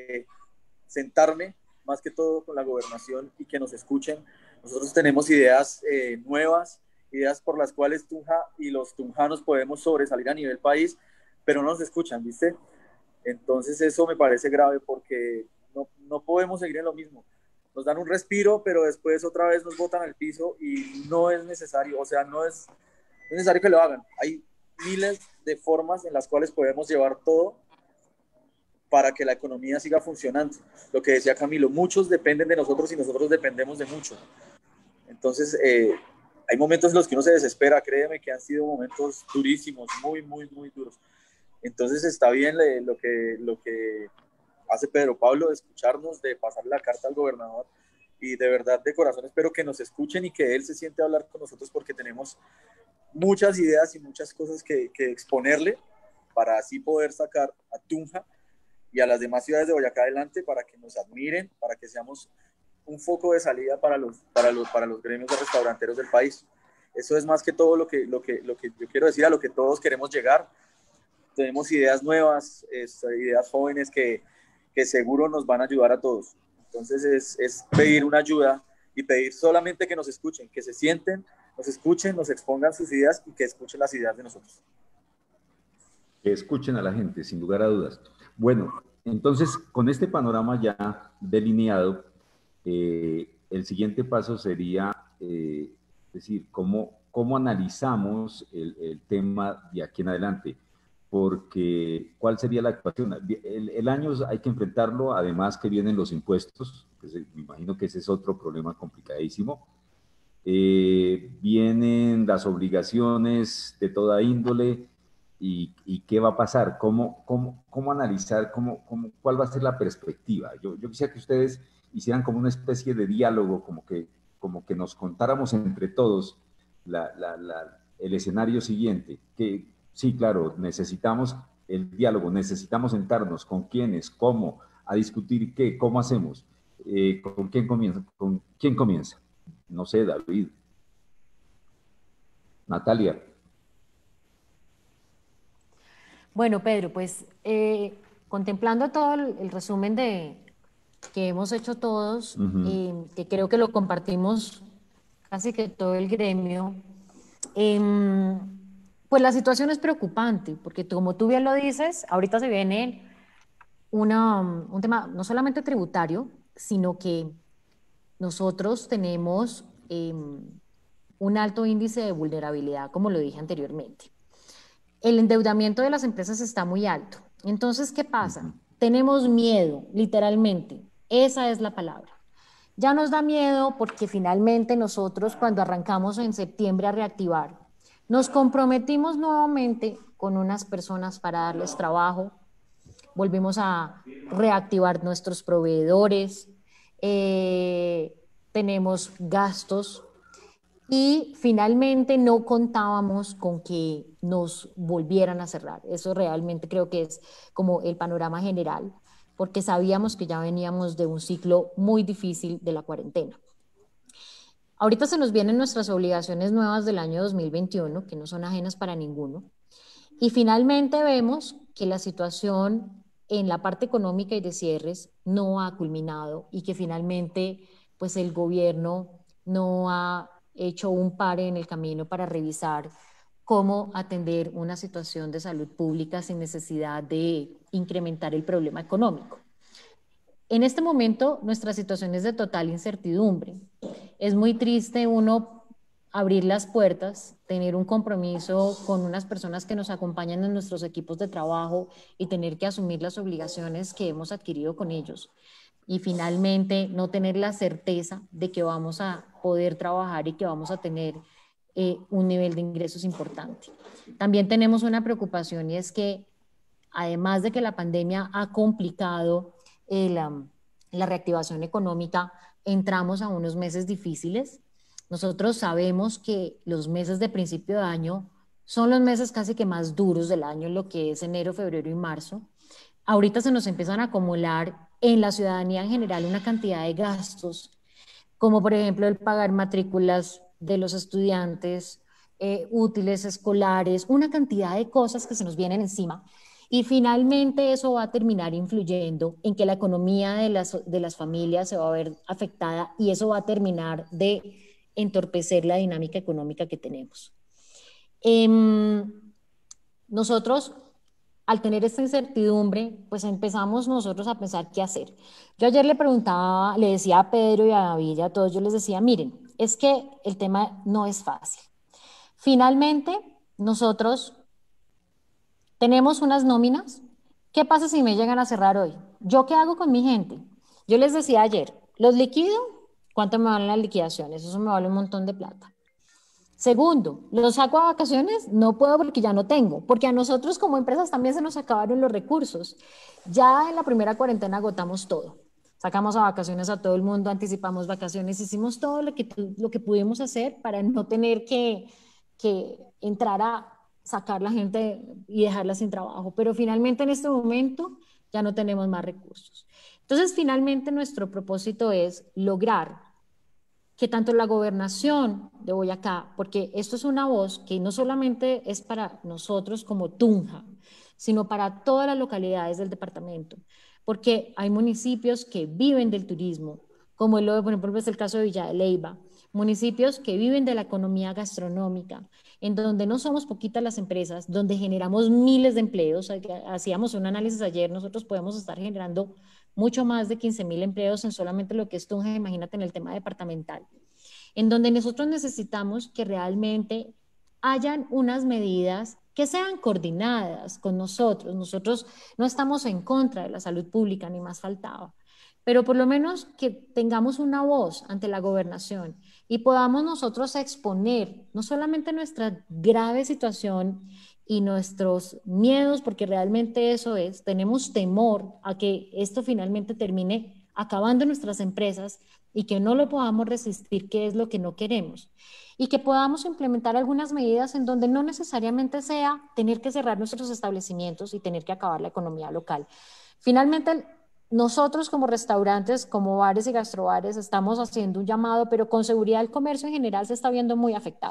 sentarme más que todo con la gobernación y que nos escuchen. Nosotros tenemos ideas nuevas, ideas por las cuales Tunja y los tunjanos podemos sobresalir a nivel país, pero no nos escuchan, ¿viste? Entonces eso me parece grave porque no podemos seguir en lo mismo. Nos dan un respiro, pero después otra vez nos botan al piso y no es necesario, o sea, no es necesario que lo hagan. Hay miles de formas en las cuales podemos llevar todo para que la economía siga funcionando. Lo que decía Camilo, muchos dependen de nosotros y nosotros dependemos de mucho. Entonces, hay momentos en los que uno se desespera, créeme que han sido momentos durísimos, muy, muy, muy duros. Entonces está bien lo que hace Pedro Pablo, de escucharnos, de pasarle la carta al gobernador, y de verdad, de corazón, espero que nos escuchen y que él se siente a hablar con nosotros, porque tenemos muchas ideas y muchas cosas que exponerle para así poder sacar a Tunja y a las demás ciudades de Boyacá adelante, para que nos admiren, para que seamos un foco de salida para los gremios de restauranteros del país. Eso es más que todo lo que yo quiero decir, a lo que todos queremos llegar. Tenemos ideas nuevas, ideas jóvenes que seguro nos van a ayudar a todos. Entonces es pedir una ayuda y pedir solamente que nos escuchen, que se sienten, nos escuchen, nos expongan sus ideas y que escuchen las ideas de nosotros. Que escuchen a la gente, sin lugar a dudas. Bueno, entonces, con este panorama ya delineado, el siguiente paso sería, decir, cómo analizamos el tema de aquí en adelante, porque ¿cuál sería la actuación? El año hay que enfrentarlo, además que vienen los impuestos, me imagino que ese es otro problema complicadísimo. Vienen las obligaciones de toda índole y qué va a pasar, cómo analizar, cuál va a ser la perspectiva. Yo quisiera que ustedes hicieran como una especie de diálogo, como que nos contáramos entre todos el escenario siguiente, que sí, claro, necesitamos el diálogo, necesitamos sentarnos con quiénes, cómo, a discutir qué, cómo hacemos, con quién comienza. No sé, David. Natalia. Bueno, Pedro, pues contemplando todo el resumen que hemos hecho todos, que creo que lo compartimos casi que todo el gremio, pues la situación es preocupante, porque como tú bien lo dices, ahorita se viene un tema no solamente tributario, sino que nosotros tenemos un alto índice de vulnerabilidad, como lo dije anteriormente. El endeudamiento de las empresas está muy alto. Entonces, ¿qué pasa? Tenemos miedo, literalmente. Esa es la palabra. Ya nos da miedo porque finalmente nosotros, cuando arrancamos en septiembre a reactivar, nos comprometimos nuevamente con unas personas para darles trabajo, volvimos a reactivar nuestros proveedores, tenemos gastos y finalmente no contábamos con que nos volvieran a cerrar. Eso realmente creo que es como el panorama general, porque sabíamos que ya veníamos de un ciclo muy difícil de la cuarentena. Ahorita se nos vienen nuestras obligaciones nuevas del año 2021, que no son ajenas para ninguno. Y finalmente vemos que la situación en la parte económica y de cierres no ha culminado y que finalmente pues el gobierno no ha hecho un pare en el camino para revisar cómo atender una situación de salud pública sin necesidad de incrementar el problema económico. En este momento nuestra situación es de total incertidumbre. Es muy triste uno abrir las puertas, tener un compromiso con unas personas que nos acompañan en nuestros equipos de trabajo y tener que asumir las obligaciones que hemos adquirido con ellos. Y finalmente no tener la certeza de que vamos a poder trabajar y que vamos a tener un nivel de ingresos importante. También tenemos una preocupación y es que además de que la pandemia ha complicado la reactivación económica, entramos a unos meses difíciles. Nosotros sabemos que los meses de principio de año son los meses casi que más duros del año, lo que es enero, febrero y marzo. Ahorita se nos empiezan a acumular en la ciudadanía en general una cantidad de gastos, como por ejemplo el pagar matrículas de los estudiantes, útiles escolares, una cantidad de cosas que se nos vienen encima. Y finalmente eso va a terminar influyendo en que la economía de las familias se va a ver afectada y eso va a terminar de entorpecer la dinámica económica que tenemos. Nosotros, al tener esta incertidumbre, pues empezamos nosotros a pensar qué hacer. Yo ayer le preguntaba, le decía a Pedro y a David y a todos, yo les decía, miren, es que el tema no es fácil. Finalmente, nosotros tenemos unas nóminas. ¿Qué pasa si me llegan a cerrar hoy? ¿Yo qué hago con mi gente? Yo les decía ayer, ¿los liquido? ¿Cuánto me valen las liquidaciones? Eso me vale un montón de plata. Segundo, ¿los saco a vacaciones? No puedo porque ya no tengo, porque a nosotros como empresas también se nos acabaron los recursos. Ya en la primera cuarentena agotamos todo. Sacamos a vacaciones a todo el mundo, anticipamos vacaciones, hicimos todo lo que pudimos hacer para no tener que entrar a sacar la gente y dejarla sin trabajo. Pero finalmente en este momento ya no tenemos más recursos. Entonces, finalmente nuestro propósito es lograr que tanto la gobernación de Boyacá, porque esto es una voz que no solamente es para nosotros como Tunja, sino para todas las localidades del departamento, porque hay municipios que viven del turismo, como por ejemplo es el caso de Villa de Leyva, municipios que viven de la economía gastronómica, en donde no somos poquitas las empresas, donde generamos miles de empleos. Hacíamos un análisis ayer, nosotros podemos estar generando mucho más de 15.000 empleos en solamente lo que es Tunja, imagínate en el tema departamental, en donde nosotros necesitamos que realmente hayan unas medidas que sean coordinadas con nosotros. Nosotros no estamos en contra de la salud pública, ni más faltaba, pero por lo menos que tengamos una voz ante la gobernación y podamos nosotros exponer no solamente nuestra grave situación y nuestros miedos, porque realmente eso es, tenemos temor a que esto finalmente termine acabando nuestras empresas y que no lo podamos resistir, que es lo que no queremos, y que podamos implementar algunas medidas en donde no necesariamente sea tener que cerrar nuestros establecimientos y tener que acabar la economía local. Finalmente, nosotros como restaurantes, como bares y gastrobares, estamos haciendo un llamado, pero con seguridad el comercio en general se está viendo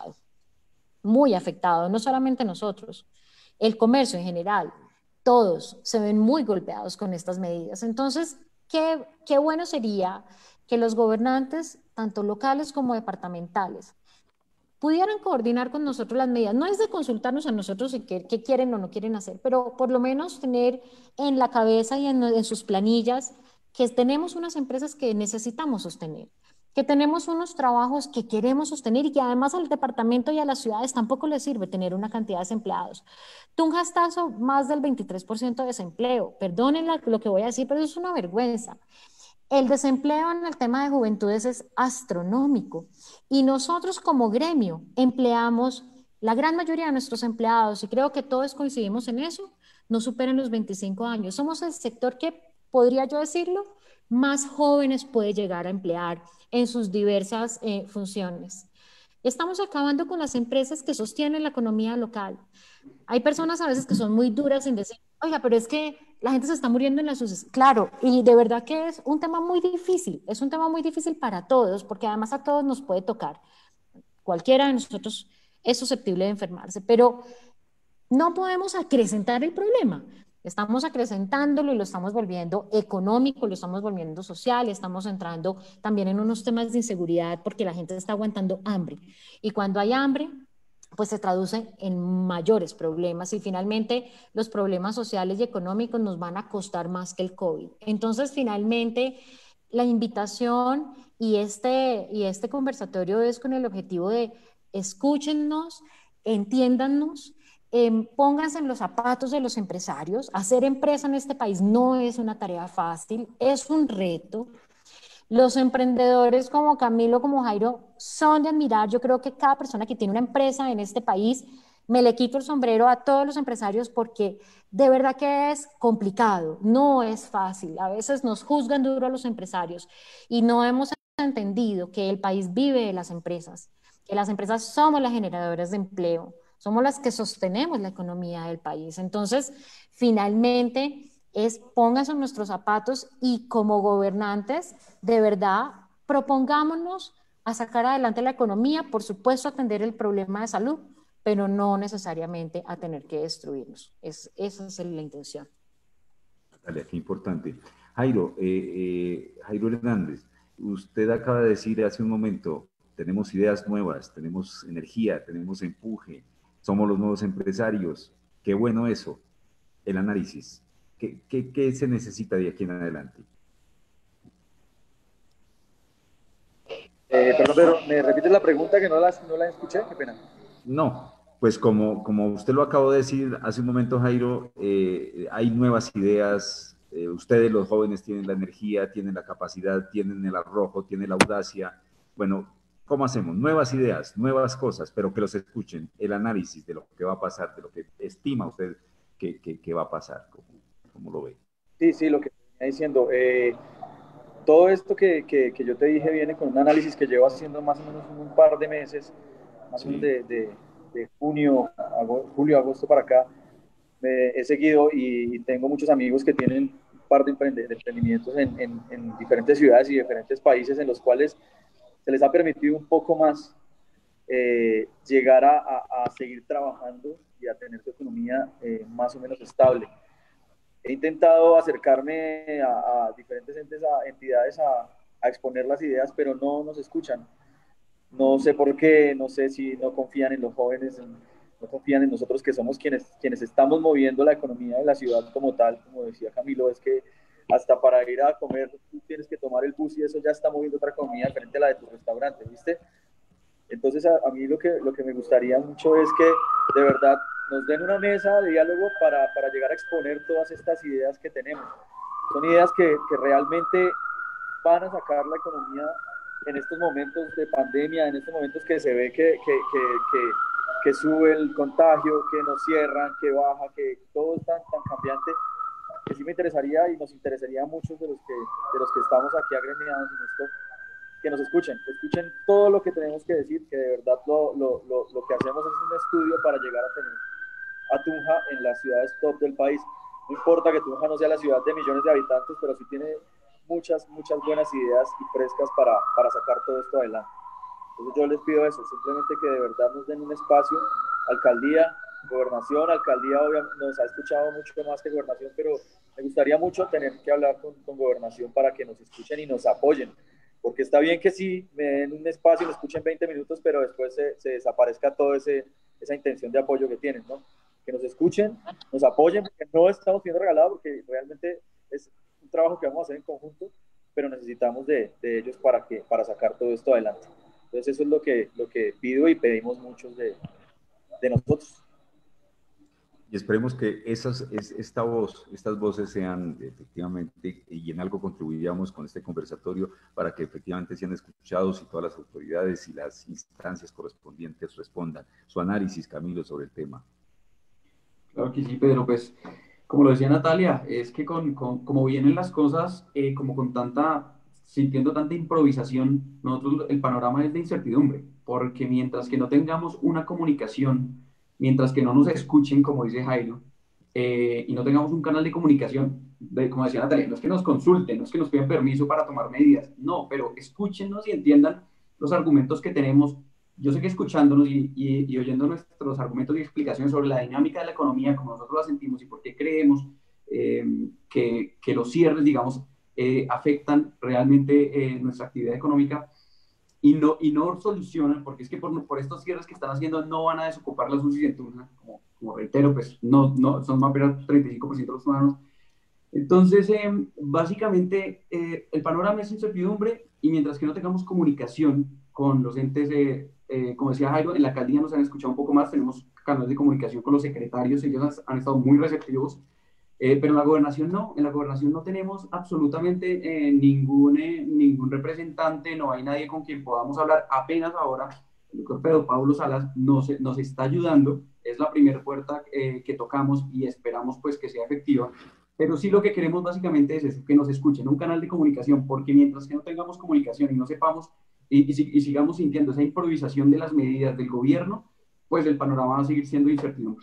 muy afectado, no solamente nosotros, el comercio en general, todos se ven muy golpeados con estas medidas. Entonces, qué bueno sería que los gobernantes, tanto locales como departamentales, pudieran coordinar con nosotros las medidas. No es de consultarnos a nosotros y qué quieren o no quieren hacer, pero por lo menos tener en la cabeza y en sus planillas que tenemos unas empresas que necesitamos sostener, que tenemos unos trabajos que queremos sostener y que además al departamento y a las ciudades tampoco les sirve tener una cantidad de desempleados. Tunja está más del 23% de desempleo. Perdonen lo que voy a decir, pero es una vergüenza. El desempleo en el tema de juventudes es astronómico y nosotros como gremio empleamos, la gran mayoría de nuestros empleados, y creo que todos coincidimos en eso, no superan los 25 años. Somos el sector que, podría yo decirlo, más jóvenes puede llegar a emplear en sus diversas funciones. Estamos acabando con las empresas que sostienen la economía local. Hay personas a veces que son muy duras en decir, oiga, pero es que la gente se está muriendo en las UCIs. Claro, y de verdad que es un tema muy difícil, es un tema muy difícil para todos, porque además a todos nos puede tocar. Cualquiera de nosotros es susceptible de enfermarse, pero no podemos acrecentar el problema. Estamos acrecentándolo y lo estamos volviendo económico, lo estamos volviendo social, estamos entrando también en unos temas de inseguridad porque la gente está aguantando hambre. Y cuando hay hambre, pues se traduce en mayores problemas y finalmente los problemas sociales y económicos nos van a costar más que el COVID. Entonces, finalmente, la invitación y este conversatorio es con el objetivo de escúchennos, entiéndannos, pónganse en los zapatos de los empresarios. Hacer empresa en este país no es una tarea fácil, es un reto. Los emprendedores como Camilo, como Jairo, son de admirar. Yo creo que cada persona que tiene una empresa en este país, me le quito el sombrero a todos los empresarios porque de verdad que es complicado, no es fácil. A veces nos juzgan duro a los empresarios y no hemos entendido que el país vive de las empresas, que las empresas somos las generadoras de empleo, somos las que sostenemos la economía del país. Entonces, finalmente es pónganse en nuestros zapatos y como gobernantes, de verdad, propongámonos a sacar adelante la economía, por supuesto, atender el problema de salud, pero no necesariamente a tener que destruirnos. Esa es la intención. Dale, qué importante. Jairo, Jairo Hernández, usted acaba de decir hace un momento, tenemos ideas nuevas, tenemos energía, tenemos empuje, somos los nuevos empresarios. Qué bueno eso. El análisis. ¿Qué se necesita de aquí en adelante? Perdón, pero ¿me repites la pregunta que no la escuché? Qué pena. No, pues como usted lo acabó de decir hace un momento, Jairo, hay nuevas ideas. Ustedes, los jóvenes, tienen la energía, tienen la capacidad, tienen el arrojo, tienen la audacia. Bueno, ¿cómo hacemos? Nuevas ideas, nuevas cosas, pero que los escuchen. El análisis de lo que va a pasar, de lo que estima usted que va a pasar, ¿cómo lo ve? Sí, lo que venía diciendo. Todo esto que yo te dije viene con un análisis que llevo haciendo más o menos un par de meses, más o menos de julio, agosto para acá. He seguido y tengo muchos amigos que tienen un par de emprendimientos en diferentes ciudades y diferentes países en los cuales se les ha permitido un poco más llegar a seguir trabajando y a tener su economía más o menos estable. He intentado acercarme a diferentes entes, a entidades a exponer las ideas, pero no nos escuchan. No sé por qué, no sé si no confían en los jóvenes, no confían en nosotros que somos quienes estamos moviendo la economía de la ciudad como tal. Como decía Camilo, es que hasta para ir a comer tú tienes que tomar el bus y eso ya está moviendo otra economía diferente a la de tu restaurante, ¿viste? Entonces a mí lo que me gustaría mucho es que de verdad nos den una mesa de diálogo para llegar a exponer todas estas ideas que tenemos. Son ideas que realmente van a sacar la economía en estos momentos de pandemia, en estos momentos que se ve que sube el contagio, que nos cierran, que baja, que todo es tan cambiante, que sí me interesaría y nos interesaría a muchos de los que estamos aquí agremiados en esto, que nos escuchen todo lo que tenemos que decir, que de verdad lo que hacemos es un estudio para llegar a tener a Tunja en las ciudades top del país. No importa que Tunja no sea la ciudad de millones de habitantes, pero sí tiene muchas buenas ideas y frescas para sacar todo esto adelante. Entonces yo les pido eso, simplemente que de verdad nos den un espacio, alcaldía, gobernación. Alcaldía obviamente nos ha escuchado mucho más que gobernación, pero me gustaría mucho tener que hablar con gobernación para que nos escuchen y nos apoyen, porque está bien que sí me den un espacio y me escuchen 20 minutos, pero después se desaparezca toda esa intención de apoyo que tienen, ¿no? Que nos escuchen, nos apoyen, porque no estamos siendo regalados, porque realmente es un trabajo que vamos a hacer en conjunto, pero necesitamos de ellos para sacar todo esto adelante. Entonces eso es lo que pido y pedimos muchos de nosotros. Y esperemos que estas voces sean efectivamente, y en algo contribuyamos con este conversatorio para que efectivamente sean escuchados y todas las autoridades y las instancias correspondientes respondan. Su análisis, Camilo, sobre el tema. Claro que sí, Pedro, pues como lo decía Natalia, es que como vienen las cosas, como sintiendo tanta improvisación, nosotros el panorama es de incertidumbre, porque mientras que no tengamos una comunicación, mientras que no nos escuchen, como dice Jairo, y no tengamos un canal de comunicación, como decía Natalia, no es que nos consulten, no es que nos pidan permiso para tomar medidas, no, pero escúchenos y entiendan los argumentos que tenemos. Yo sé que escuchándonos y oyendo nuestros argumentos y explicaciones sobre la dinámica de la economía, como nosotros la sentimos y por qué creemos que los cierres, digamos, afectan realmente nuestra actividad económica y no solucionan, porque es que por estos cierres que están haciendo no van a desocupar las UCI en Tunja, como reitero, pues no son más apenas 35% de los ciudadanos. Entonces, básicamente, el panorama es incertidumbre y mientras que no tengamos comunicación con los entes, como decía Jairo, en la alcaldía nos han escuchado un poco más, tenemos canales de comunicación con los secretarios, ellos han estado muy receptivos, pero en la gobernación no tenemos absolutamente ningún representante, no hay nadie con quien podamos hablar. Apenas ahora el doctor Pedro Pablo Salas nos está ayudando, es la primera puerta que tocamos y esperamos pues que sea efectiva. Pero sí lo que queremos básicamente es eso, que nos escuchen, un canal de comunicación, porque mientras que no tengamos comunicación y no sepamos y sigamos sintiendo esa improvisación de las medidas del gobierno, pues el panorama va a seguir siendo incertidumbre.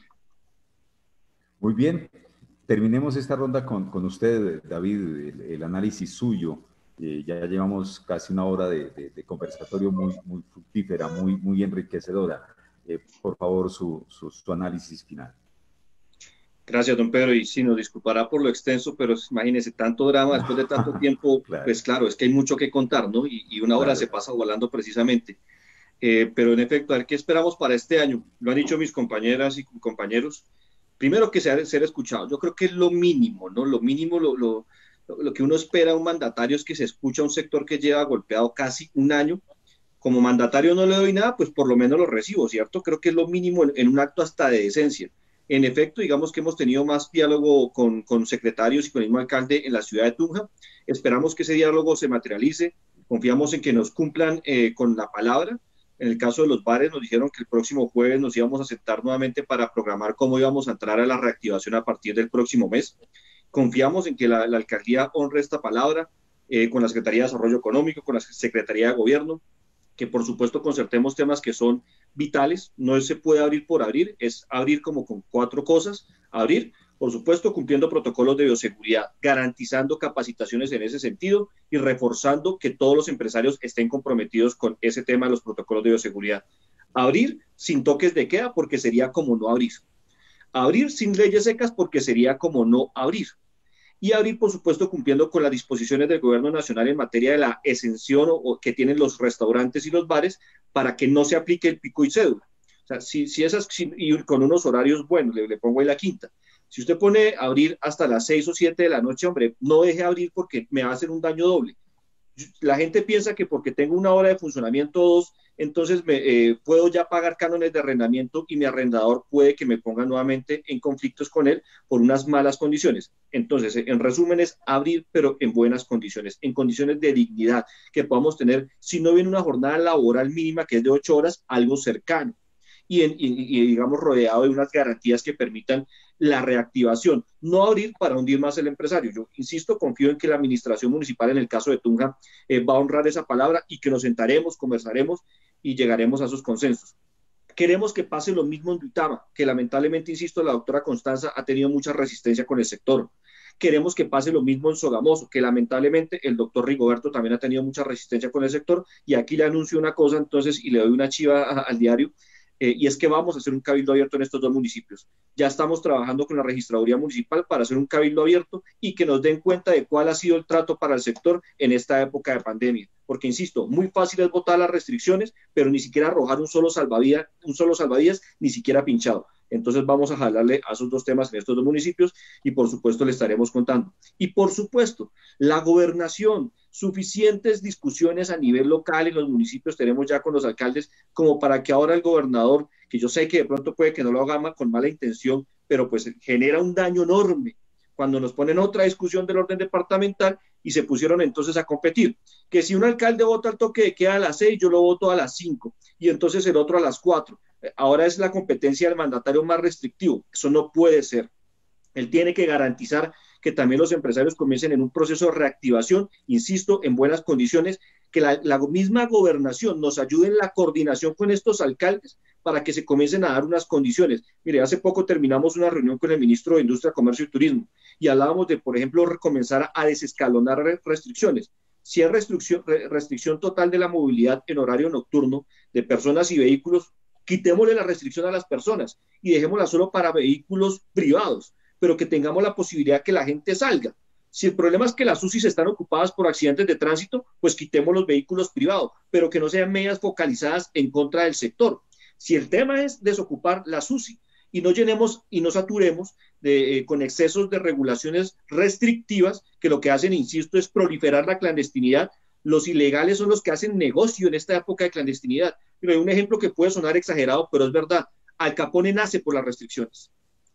Muy bien, terminemos esta ronda con usted, David, el análisis suyo. Ya llevamos casi una hora de conversatorio muy fructífera, muy enriquecedora. Por favor, su análisis final. Gracias, don Pedro, y sí, nos disculpará por lo extenso, pero imagínese, tanto drama después de tanto tiempo, claro. Pues claro, es que hay mucho que contar, ¿no? Y una hora se pasa volando precisamente. Pero en efecto, a ver, ¿qué esperamos para este año? Lo han dicho mis compañeras y compañeros. Primero que ser escuchado, yo creo que es lo mínimo, ¿no? Lo mínimo, lo que uno espera de un mandatario es que se escuche a un sector que lleva golpeado casi un año. Como mandatario no le doy nada, pues por lo menos lo recibo, ¿cierto? Creo que es lo mínimo en un acto hasta de decencia. En efecto, digamos que hemos tenido más diálogo con secretarios y con el mismo alcalde en la ciudad de Tunja. Esperamos que ese diálogo se materialice. Confiamos en que nos cumplan con la palabra. En el caso de los bares, nos dijeron que el próximo jueves nos íbamos a sentar nuevamente para programar cómo íbamos a entrar a la reactivación a partir del próximo mes. Confiamos en que la alcaldía honre esta palabra con la Secretaría de Desarrollo Económico, con la Secretaría de Gobierno, que por supuesto concertemos temas que son vitales. No se puede abrir por abrir, es abrir como con 4 cosas: abrir, por supuesto, cumpliendo protocolos de bioseguridad, garantizando capacitaciones en ese sentido y reforzando que todos los empresarios estén comprometidos con ese tema de los protocolos de bioseguridad. Abrir sin toques de queda porque sería como no abrir. Abrir sin leyes secas porque sería como no abrir. Y abrir, por supuesto, cumpliendo con las disposiciones del gobierno nacional en materia de la exención que tienen los restaurantes y los bares para que no se aplique el pico y cédula. O sea, y con unos horarios buenos, le pongo ahí la quinta. Si usted pone abrir hasta las 6 o 7 de la noche, hombre, no deje abrir porque me va a hacer un daño doble. La gente piensa que porque tengo una hora de funcionamiento o dos, entonces puedo ya pagar cánones de arrendamiento y mi arrendador puede que me ponga nuevamente en conflictos con él por unas malas condiciones. Entonces, en resumen, es abrir, pero en buenas condiciones, en condiciones de dignidad, que podamos tener, si no viene una jornada laboral mínima que es de 8 horas, algo cercano. Y digamos, rodeado de unas garantías que permitan la reactivación, no abrir para hundir más el empresario. Yo insisto, confío en que la administración municipal, en el caso de Tunja, va a honrar esa palabra y que nos sentaremos, conversaremos y llegaremos a esos consensos. Queremos que pase lo mismo en Duitama, que lamentablemente, insisto, la doctora Constanza ha tenido mucha resistencia con el sector. Queremos que pase lo mismo en Sogamoso, que lamentablemente el doctor Rigoberto también ha tenido mucha resistencia con el sector, y aquí le anuncio una cosa entonces y le doy una chiva al diario. Y es que vamos a hacer un cabildo abierto en estos dos municipios. Ya estamos trabajando con la registraduría municipal para hacer un cabildo abierto y que nos den cuenta de cuál ha sido el trato para el sector en esta época de pandemia. Porque, insisto, muy fácil es votar las restricciones, pero ni siquiera arrojar un solo salvavidas, ni siquiera pinchado. Entonces vamos a jalarle a esos dos temas en estos dos municipios y por supuesto le estaremos contando. Y por supuesto, la gobernación, suficientes discusiones a nivel local en los municipios tenemos ya con los alcaldes como para que ahora el gobernador, que yo sé que de pronto puede que no lo haga con mala intención, pero pues genera un daño enorme cuando nos ponen otra discusión del orden departamental y se pusieron entonces a competir. Que si un alcalde vota el toque de queda a las 6, yo lo voto a las 5 y entonces el otro a las 4. Ahora es la competencia del mandatario más restrictivo. Eso no puede ser. Él tiene que garantizar que también los empresarios comiencen en un proceso de reactivación, insisto, en buenas condiciones, que la misma gobernación nos ayude en la coordinación con estos alcaldes para que se comiencen a dar unas condiciones. Mire, hace poco terminamos una reunión con el ministro de Industria, Comercio y Turismo y hablábamos de, por ejemplo, comenzar a desescalonar restricciones. Si hay restricción total de la movilidad en horario nocturno de personas y vehículos, quitémosle la restricción a las personas y dejémosla solo para vehículos privados, pero que tengamos la posibilidad que la gente salga. Si el problema es que las UCIs están ocupadas por accidentes de tránsito, pues quitemos los vehículos privados, pero que no sean medidas focalizadas en contra del sector. Si el tema es desocupar las UCI y no llenemos y no saturemos con excesos de regulaciones restrictivas que lo que hacen, insisto, es proliferar la clandestinidad. Los ilegales son los que hacen negocio en esta época de clandestinidad. Pero hay un ejemplo que puede sonar exagerado, pero es verdad. Al Capone nace por las restricciones.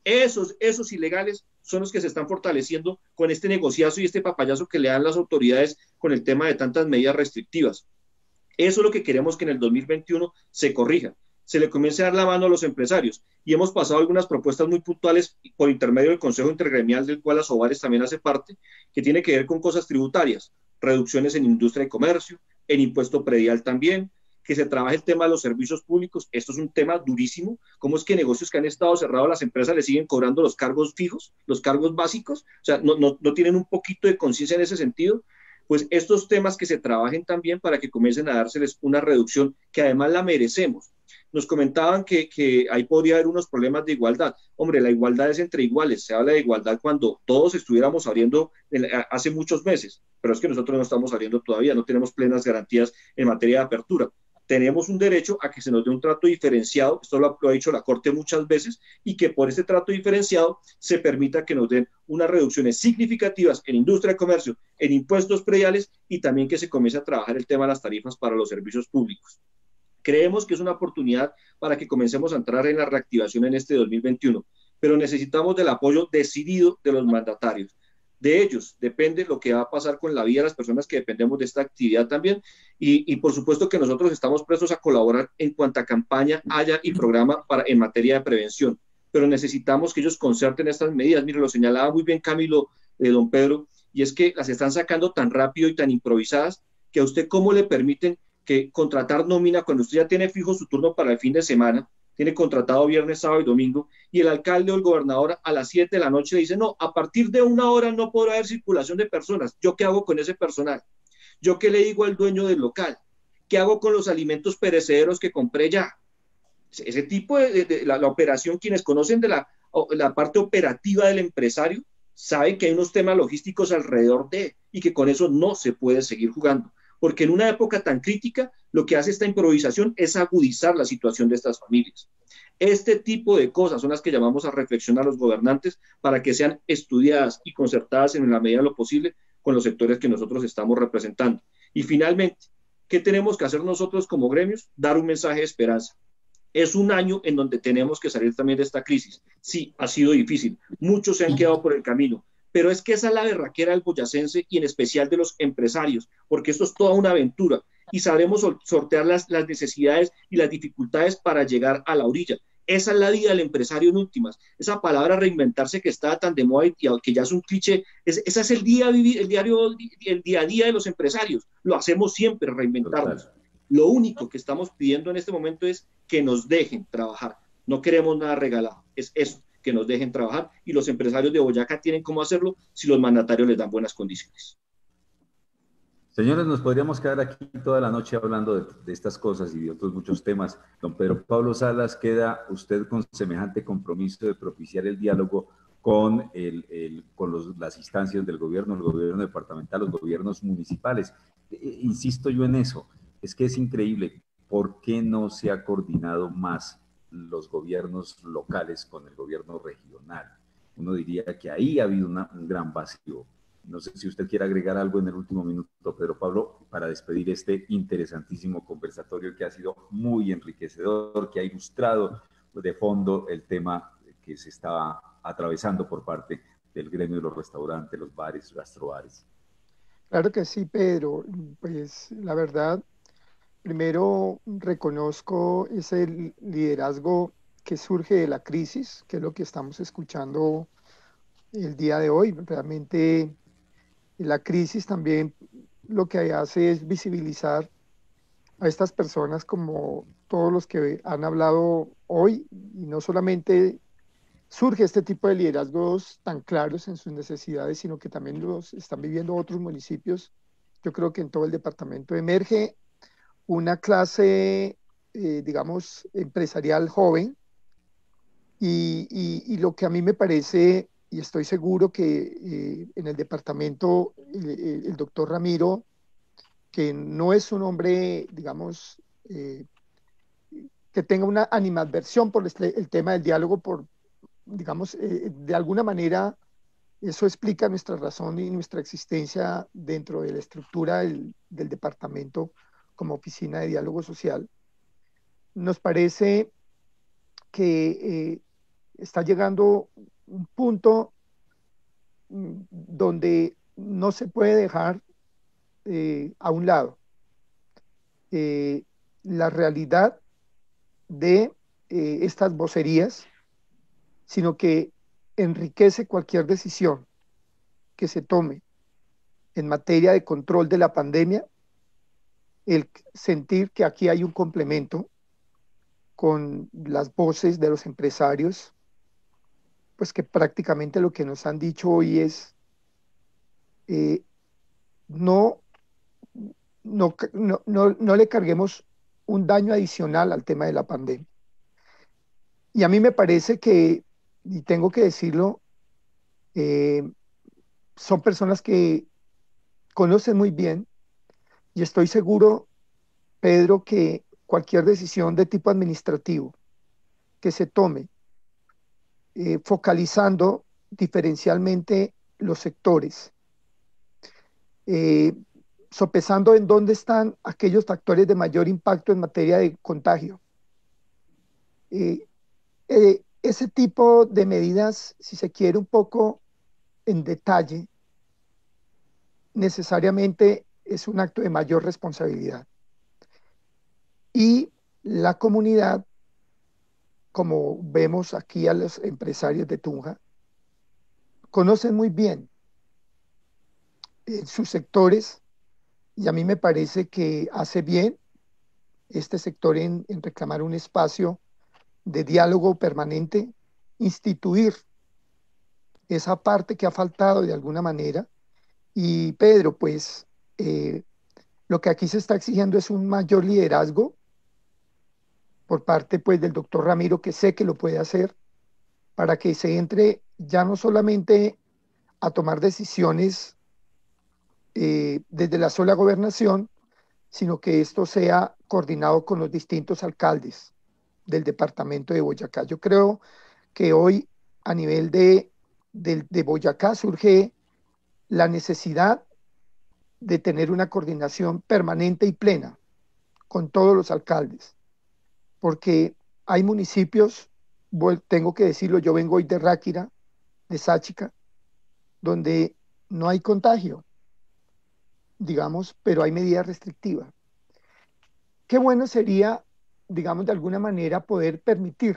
Esos ilegales son los que se están fortaleciendo con este negociazo y este papayazo que le dan las autoridades con el tema de tantas medidas restrictivas. Eso es lo que queremos que en el 2021 se corrija. Se le comience a dar la mano a los empresarios. Y hemos pasado algunas propuestas muy puntuales por intermedio del Consejo Intergremial, del cual Asobares también hace parte, que tiene que ver con cosas tributarias, reducciones en industria y comercio, en impuesto predial también, que se trabaje el tema de los servicios públicos. Esto es un tema durísimo. ¿Cómo es que negocios que han estado cerrados las empresas le siguen cobrando los cargos fijos, los cargos básicos? O sea, no tienen un poquito de conciencia en ese sentido. Pues estos temas que se trabajen también para que comiencen a dárseles una reducción que además la merecemos. Nos comentaban que ahí podría haber unos problemas de igualdad. Hombre, la igualdad es entre iguales. Se habla de igualdad cuando todos estuviéramos abriendo hace muchos meses, pero es que nosotros no estamos abriendo todavía, no tenemos plenas garantías en materia de apertura. Tenemos un derecho a que se nos dé un trato diferenciado, esto lo ha dicho la Corte muchas veces, y que por ese trato diferenciado se permita que nos den unas reducciones significativas en industria y comercio, en impuestos prediales, y también que se comience a trabajar el tema de las tarifas para los servicios públicos. Creemos que es una oportunidad para que comencemos a entrar en la reactivación en este 2021, pero necesitamos del apoyo decidido de los mandatarios. De ellos depende lo que va a pasar con la vida de las personas que dependemos de esta actividad también y por supuesto que nosotros estamos prestos a colaborar en cuanta campaña haya y programa en materia de prevención, pero necesitamos que ellos concerten estas medidas. Mire, lo señalaba muy bien Camilo, don Pedro, y es que las están sacando tan rápido y tan improvisadas que a usted cómo le permiten que contratar nómina cuando usted ya tiene fijo su turno para el fin de semana, tiene contratado viernes, sábado y domingo, y el alcalde o el gobernador a las 7 de la noche le dice, no, a partir de 1 hora no podrá haber circulación de personas. ¿Yo qué hago con ese personal? ¿Yo qué le digo al dueño del local? ¿Qué hago con los alimentos perecederos que compré ya? Ese tipo de la operación, quienes conocen de la parte operativa del empresario, saben que hay unos temas logísticos alrededor de, y que con eso no se puede seguir jugando. Porque en una época tan crítica, lo que hace esta improvisación es agudizar la situación de estas familias. Este tipo de cosas son las que llamamos a reflexionar a los gobernantes para que sean estudiadas y concertadas en la medida de lo posible con los sectores que nosotros estamos representando. Y finalmente, ¿qué tenemos que hacer nosotros como gremios? Dar un mensaje de esperanza. Es un año en donde tenemos que salir también de esta crisis. Sí, ha sido difícil. Muchos se han quedado por el camino, pero es que esa es la berraquera del boyacense y en especial de los empresarios, porque esto es toda una aventura y sabremos sortear las necesidades y las dificultades para llegar a la orilla. Esa es la vida del empresario en últimas. Esa palabra reinventarse que está tan de moda y que ya es un cliché, esa es el día a día de los empresarios. Lo hacemos siempre, reinventarnos. Total. Lo único que estamos pidiendo en este momento es que nos dejen trabajar. No queremos nada regalado. Es eso, que nos dejen trabajar. Y los empresarios de Boyacá tienen cómo hacerlo si los mandatarios les dan buenas condiciones. Señores, nos podríamos quedar aquí toda la noche hablando de estas cosas y de otros muchos temas. Don Pedro Pablo Salas, queda usted con semejante compromiso de propiciar el diálogo con, las instancias del gobierno, el gobierno departamental, los gobiernos municipales. Insisto yo en eso, es que es increíble. ¿Por qué no se ha coordinado más los gobiernos locales con el gobierno regional? Uno diría que ahí ha habido un gran vacío. No sé si usted quiere agregar algo en el último minuto, Pedro Pablo, para despedir este interesantísimo conversatorio que ha sido muy enriquecedor, que ha ilustrado de fondo el tema que se estaba atravesando por parte del gremio de los restaurantes, los bares, gastrobares. Claro que sí, Pedro. Pues la verdad, primero reconozco ese liderazgo que surge de la crisis, que es lo que estamos escuchando el día de hoy. Realmente la crisis también lo que hace es visibilizar a estas personas como todos los que han hablado hoy, y no solamente surge este tipo de liderazgos tan claros en sus necesidades, sino que también los están viviendo otros municipios. Yo creo que en todo el departamento emerge una clase, digamos, empresarial joven, y lo que a mí me parece, y estoy seguro que en el departamento el doctor Ramiro, que no es un hombre, digamos, que tenga una animadversión por el tema del diálogo, digamos, de alguna manera eso explica nuestra razón y nuestra existencia dentro de la estructura del departamento como oficina de diálogo social. Nos parece que está llegando un punto donde no se puede dejar a un lado la realidad de estas vocerías, sino que enriquece cualquier decisión que se tome en materia de control de la pandemia, el sentir que aquí hay un complemento con las voces de los empresarios, pues que prácticamente lo que nos han dicho hoy es no le carguemos un daño adicional al tema de la pandemia. Y a mí me parece que, y tengo que decirlo, son personas que conocen muy bien, y estoy seguro, Pedro, que cualquier decisión de tipo administrativo que se tome, focalizando diferencialmente los sectores, sopesando en dónde están aquellos factores de mayor impacto en materia de contagio. Ese tipo de medidas, si se quiere un poco en detalle, necesariamente es un acto de mayor responsabilidad. Y la comunidad, como vemos aquí a los empresarios de Tunja, conocen muy bien sus sectores, y a mí me parece que hace bien este sector en reclamar un espacio de diálogo permanente, instituir esa parte que ha faltado de alguna manera. Y Pedro, pues lo que aquí se está exigiendo es un mayor liderazgo por parte pues del doctor Ramiro, que sé que lo puede hacer, para que se entre ya no solamente a tomar decisiones desde la sola gobernación, sino que esto sea coordinado con los distintos alcaldes del departamento de Boyacá. Yo creo que hoy a nivel de Boyacá surge la necesidad de tener una coordinación permanente y plena con todos los alcaldes, porque hay municipios, tengo que decirlo, yo vengo hoy de Ráquira, de Sáchica, donde no hay contagio, digamos, pero hay medidas restrictivas. Qué bueno sería, digamos, de alguna manera poder permitir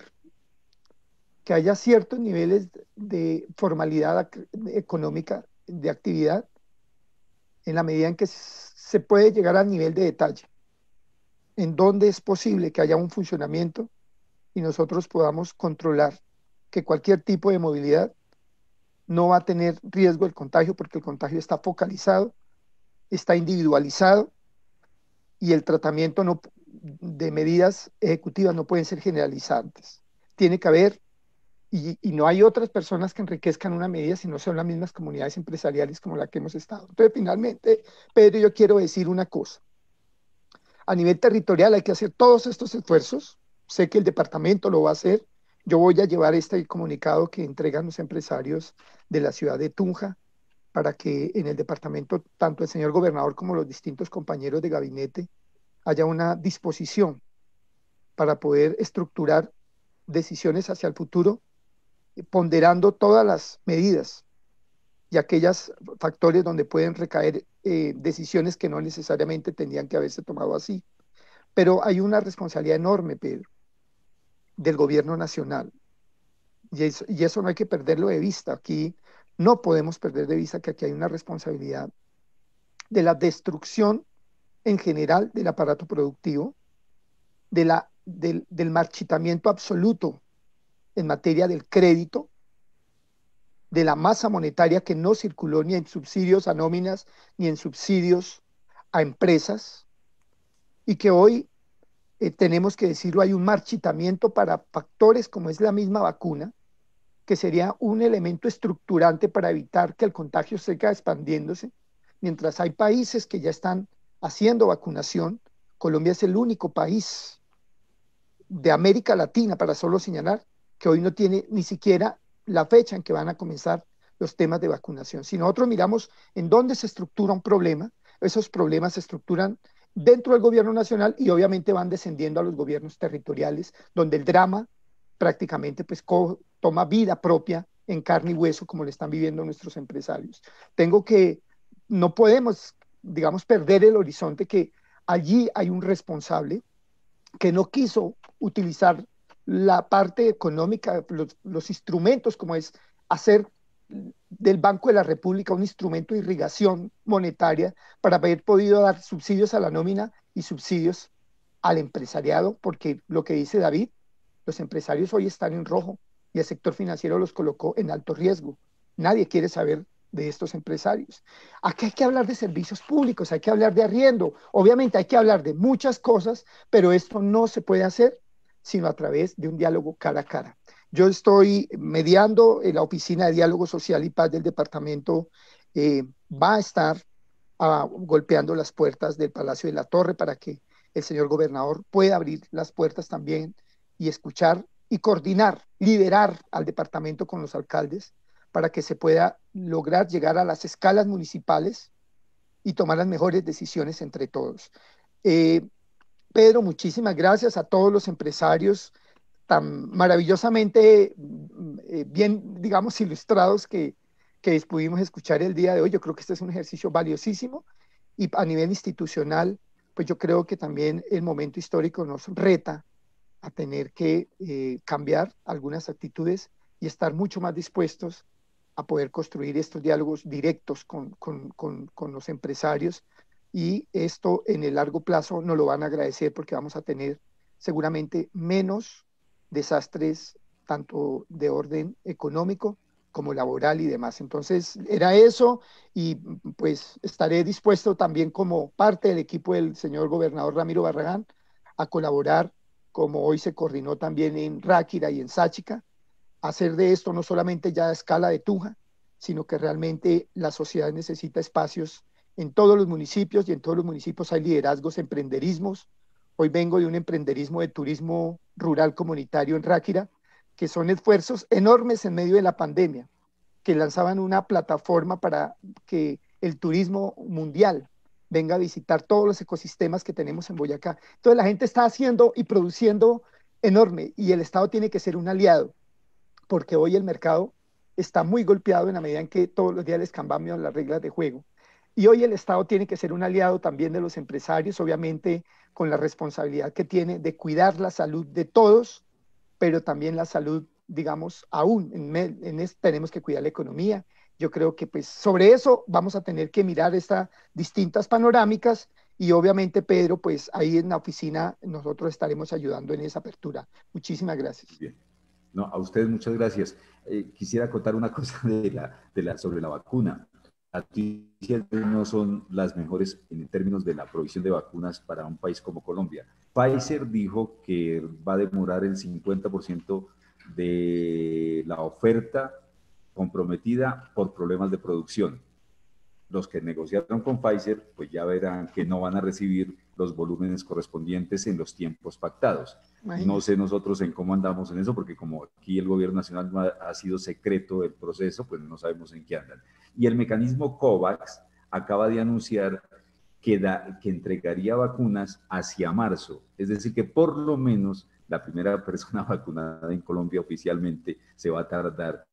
que haya ciertos niveles de formalidad económica, de actividad, en la medida en que se puede llegar al nivel de detalle, en donde es posible que haya un funcionamiento y nosotros podamos controlar que cualquier tipo de movilidad no va a tener riesgo del contagio, porque el contagio está focalizado, está individualizado y el tratamiento de medidas ejecutivas no pueden ser generalizantes. Tiene que haber, y no hay otras personas que enriquezcan una medida, sino son las mismas comunidades empresariales como la que hemos estado. Entonces, finalmente, Pedro, yo quiero decir una cosa. A nivel territorial hay que hacer todos estos esfuerzos. Sé que el departamento lo va a hacer. Yo voy a llevar este comunicado que entregan los empresarios de la ciudad de Tunja para que en el departamento, tanto el señor gobernador como los distintos compañeros de gabinete, haya una disposición para poder estructurar decisiones hacia el futuro, ponderando todas las medidas y aquellos factores donde pueden recaer decisiones que no necesariamente tendrían que haberse tomado así. Pero hay una responsabilidad enorme, Pedro, del gobierno nacional. Y eso no hay que perderlo de vista. Aquí no podemos perder de vista que aquí hay una responsabilidad de la destrucción en general del aparato productivo, del marchitamiento absoluto en materia del crédito, de la masa monetaria que no circuló ni en subsidios a nóminas ni en subsidios a empresas, y que hoy tenemos que decirlo, hay un marchitamiento para factores como es la misma vacuna, que sería un elemento estructurante para evitar que el contagio siga expandiéndose, mientras hay países que ya están haciendo vacunación. Colombia es el único país de América Latina, para solo señalar, que hoy no tiene ni siquiera la fecha en que van a comenzar los temas de vacunación. Si nosotros miramos en dónde se estructura un problema, esos problemas se estructuran dentro del gobierno nacional y obviamente van descendiendo a los gobiernos territoriales, donde el drama prácticamente pues toma vida propia en carne y hueso, como lo están viviendo nuestros empresarios. No podemos, digamos, perder el horizonte que allí hay un responsable que no quiso utilizar la parte económica, los instrumentos, como es hacer del Banco de la República un instrumento de irrigación monetaria para haber podido dar subsidios a la nómina y subsidios al empresariado, porque lo que dice David, los empresarios hoy están en rojo y el sector financiero los colocó en alto riesgo. Nadie quiere saber de estos empresarios. Aquí hay que hablar de servicios públicos, hay que hablar de arriendo, obviamente hay que hablar de muchas cosas, pero esto no se puede hacer sino a través de un diálogo cara a cara. Yo estoy mediando en la Oficina de Diálogo Social y Paz del departamento, va a estar golpeando las puertas del Palacio de la Torre para que el señor gobernador pueda abrir las puertas también y escuchar y coordinar, liderar al departamento con los alcaldes para que se pueda lograr llegar a las escalas municipales y tomar las mejores decisiones entre todos. Pedro, muchísimas gracias a todos los empresarios tan maravillosamente bien, digamos, ilustrados que pudimos escuchar el día de hoy. Yo creo que este es un ejercicio valiosísimo y a nivel institucional, pues yo creo que también el momento histórico nos reta a tener que cambiar algunas actitudes y estar mucho más dispuestos a poder construir estos diálogos directos con los empresarios, y esto en el largo plazo nos lo van a agradecer porque vamos a tener seguramente menos desastres tanto de orden económico como laboral y demás. Entonces era eso, y pues estaré dispuesto también como parte del equipo del señor gobernador Ramiro Barragán a colaborar, como hoy se coordinó también en Ráquira y en Sáchica, hacer de esto no solamente ya a escala de Tunja, sino que realmente la sociedad necesita espacios en todos los municipios, y en todos los municipios hay liderazgos, emprenderismos. Hoy vengo de un emprenderismo de turismo rural comunitario en Ráquira, que son esfuerzos enormes en medio de la pandemia, que lanzaban una plataforma para que el turismo mundial venga a visitar todos los ecosistemas que tenemos en Boyacá. Entonces la gente está haciendo y produciendo enorme, y el Estado tiene que ser un aliado, porque hoy el mercado está muy golpeado en la medida en que todos los días les cambian las reglas de juego. Y hoy el Estado tiene que ser un aliado también de los empresarios, obviamente con la responsabilidad que tiene de cuidar la salud de todos, pero también la salud, digamos, aún tenemos que cuidar la economía. Yo creo que pues sobre eso vamos a tener que mirar estas distintas panorámicas, y obviamente Pedro, pues ahí en la oficina nosotros estaremos ayudando en esa apertura. Muchísimas gracias. Bien. No, a ustedes muchas gracias. Quisiera contar una cosa sobre la vacuna. Las noticias no son las mejores en términos de la provisión de vacunas para un país como Colombia. Pfizer dijo que va a demorar el 50% de la oferta comprometida por problemas de producción. Los que negociaron con Pfizer, pues ya verán que no van a recibir los volúmenes correspondientes en los tiempos pactados. No sé nosotros en cómo andamos en eso, porque como aquí el gobierno nacional no ha sido secreto el proceso, pues no sabemos en qué andan. Y el mecanismo COVAX acaba de anunciar que entregaría vacunas hacia marzo. Es decir, que por lo menos la primera persona vacunada en Colombia oficialmente se va a tardar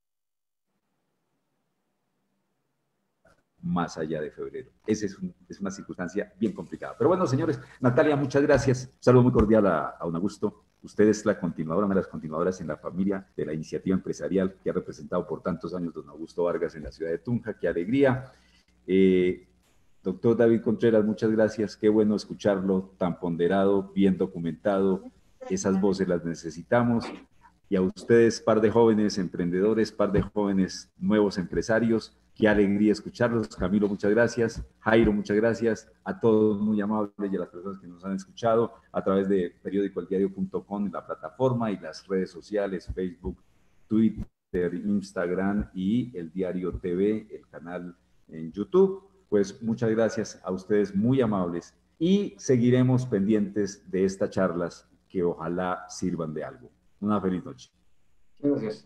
más allá de febrero. Esa es una circunstancia bien complicada. Pero bueno, señores, Natalia, muchas gracias. Un saludo muy cordial a don Augusto. Usted es la continuadora, una de las continuadoras en la familia de la iniciativa empresarial que ha representado por tantos años don Augusto Vargas en la ciudad de Tunja. ¡Qué alegría! Doctor David Contreras, muchas gracias. Qué bueno escucharlo, tan ponderado, bien documentado. Esas voces las necesitamos. Y a ustedes, par de jóvenes emprendedores, par de jóvenes nuevos empresarios, qué alegría escucharlos. Camilo, muchas gracias. Jairo, muchas gracias. A todos muy amables, y a las personas que nos han escuchado a través de periodicoeldiario.com, la plataforma y las redes sociales, Facebook, Twitter, Instagram y El Diario TV, el canal en YouTube. Pues muchas gracias a ustedes, muy amables, y seguiremos pendientes de estas charlas que ojalá sirvan de algo. Una feliz noche. Gracias.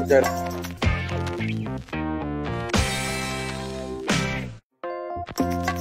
Muchas gracias.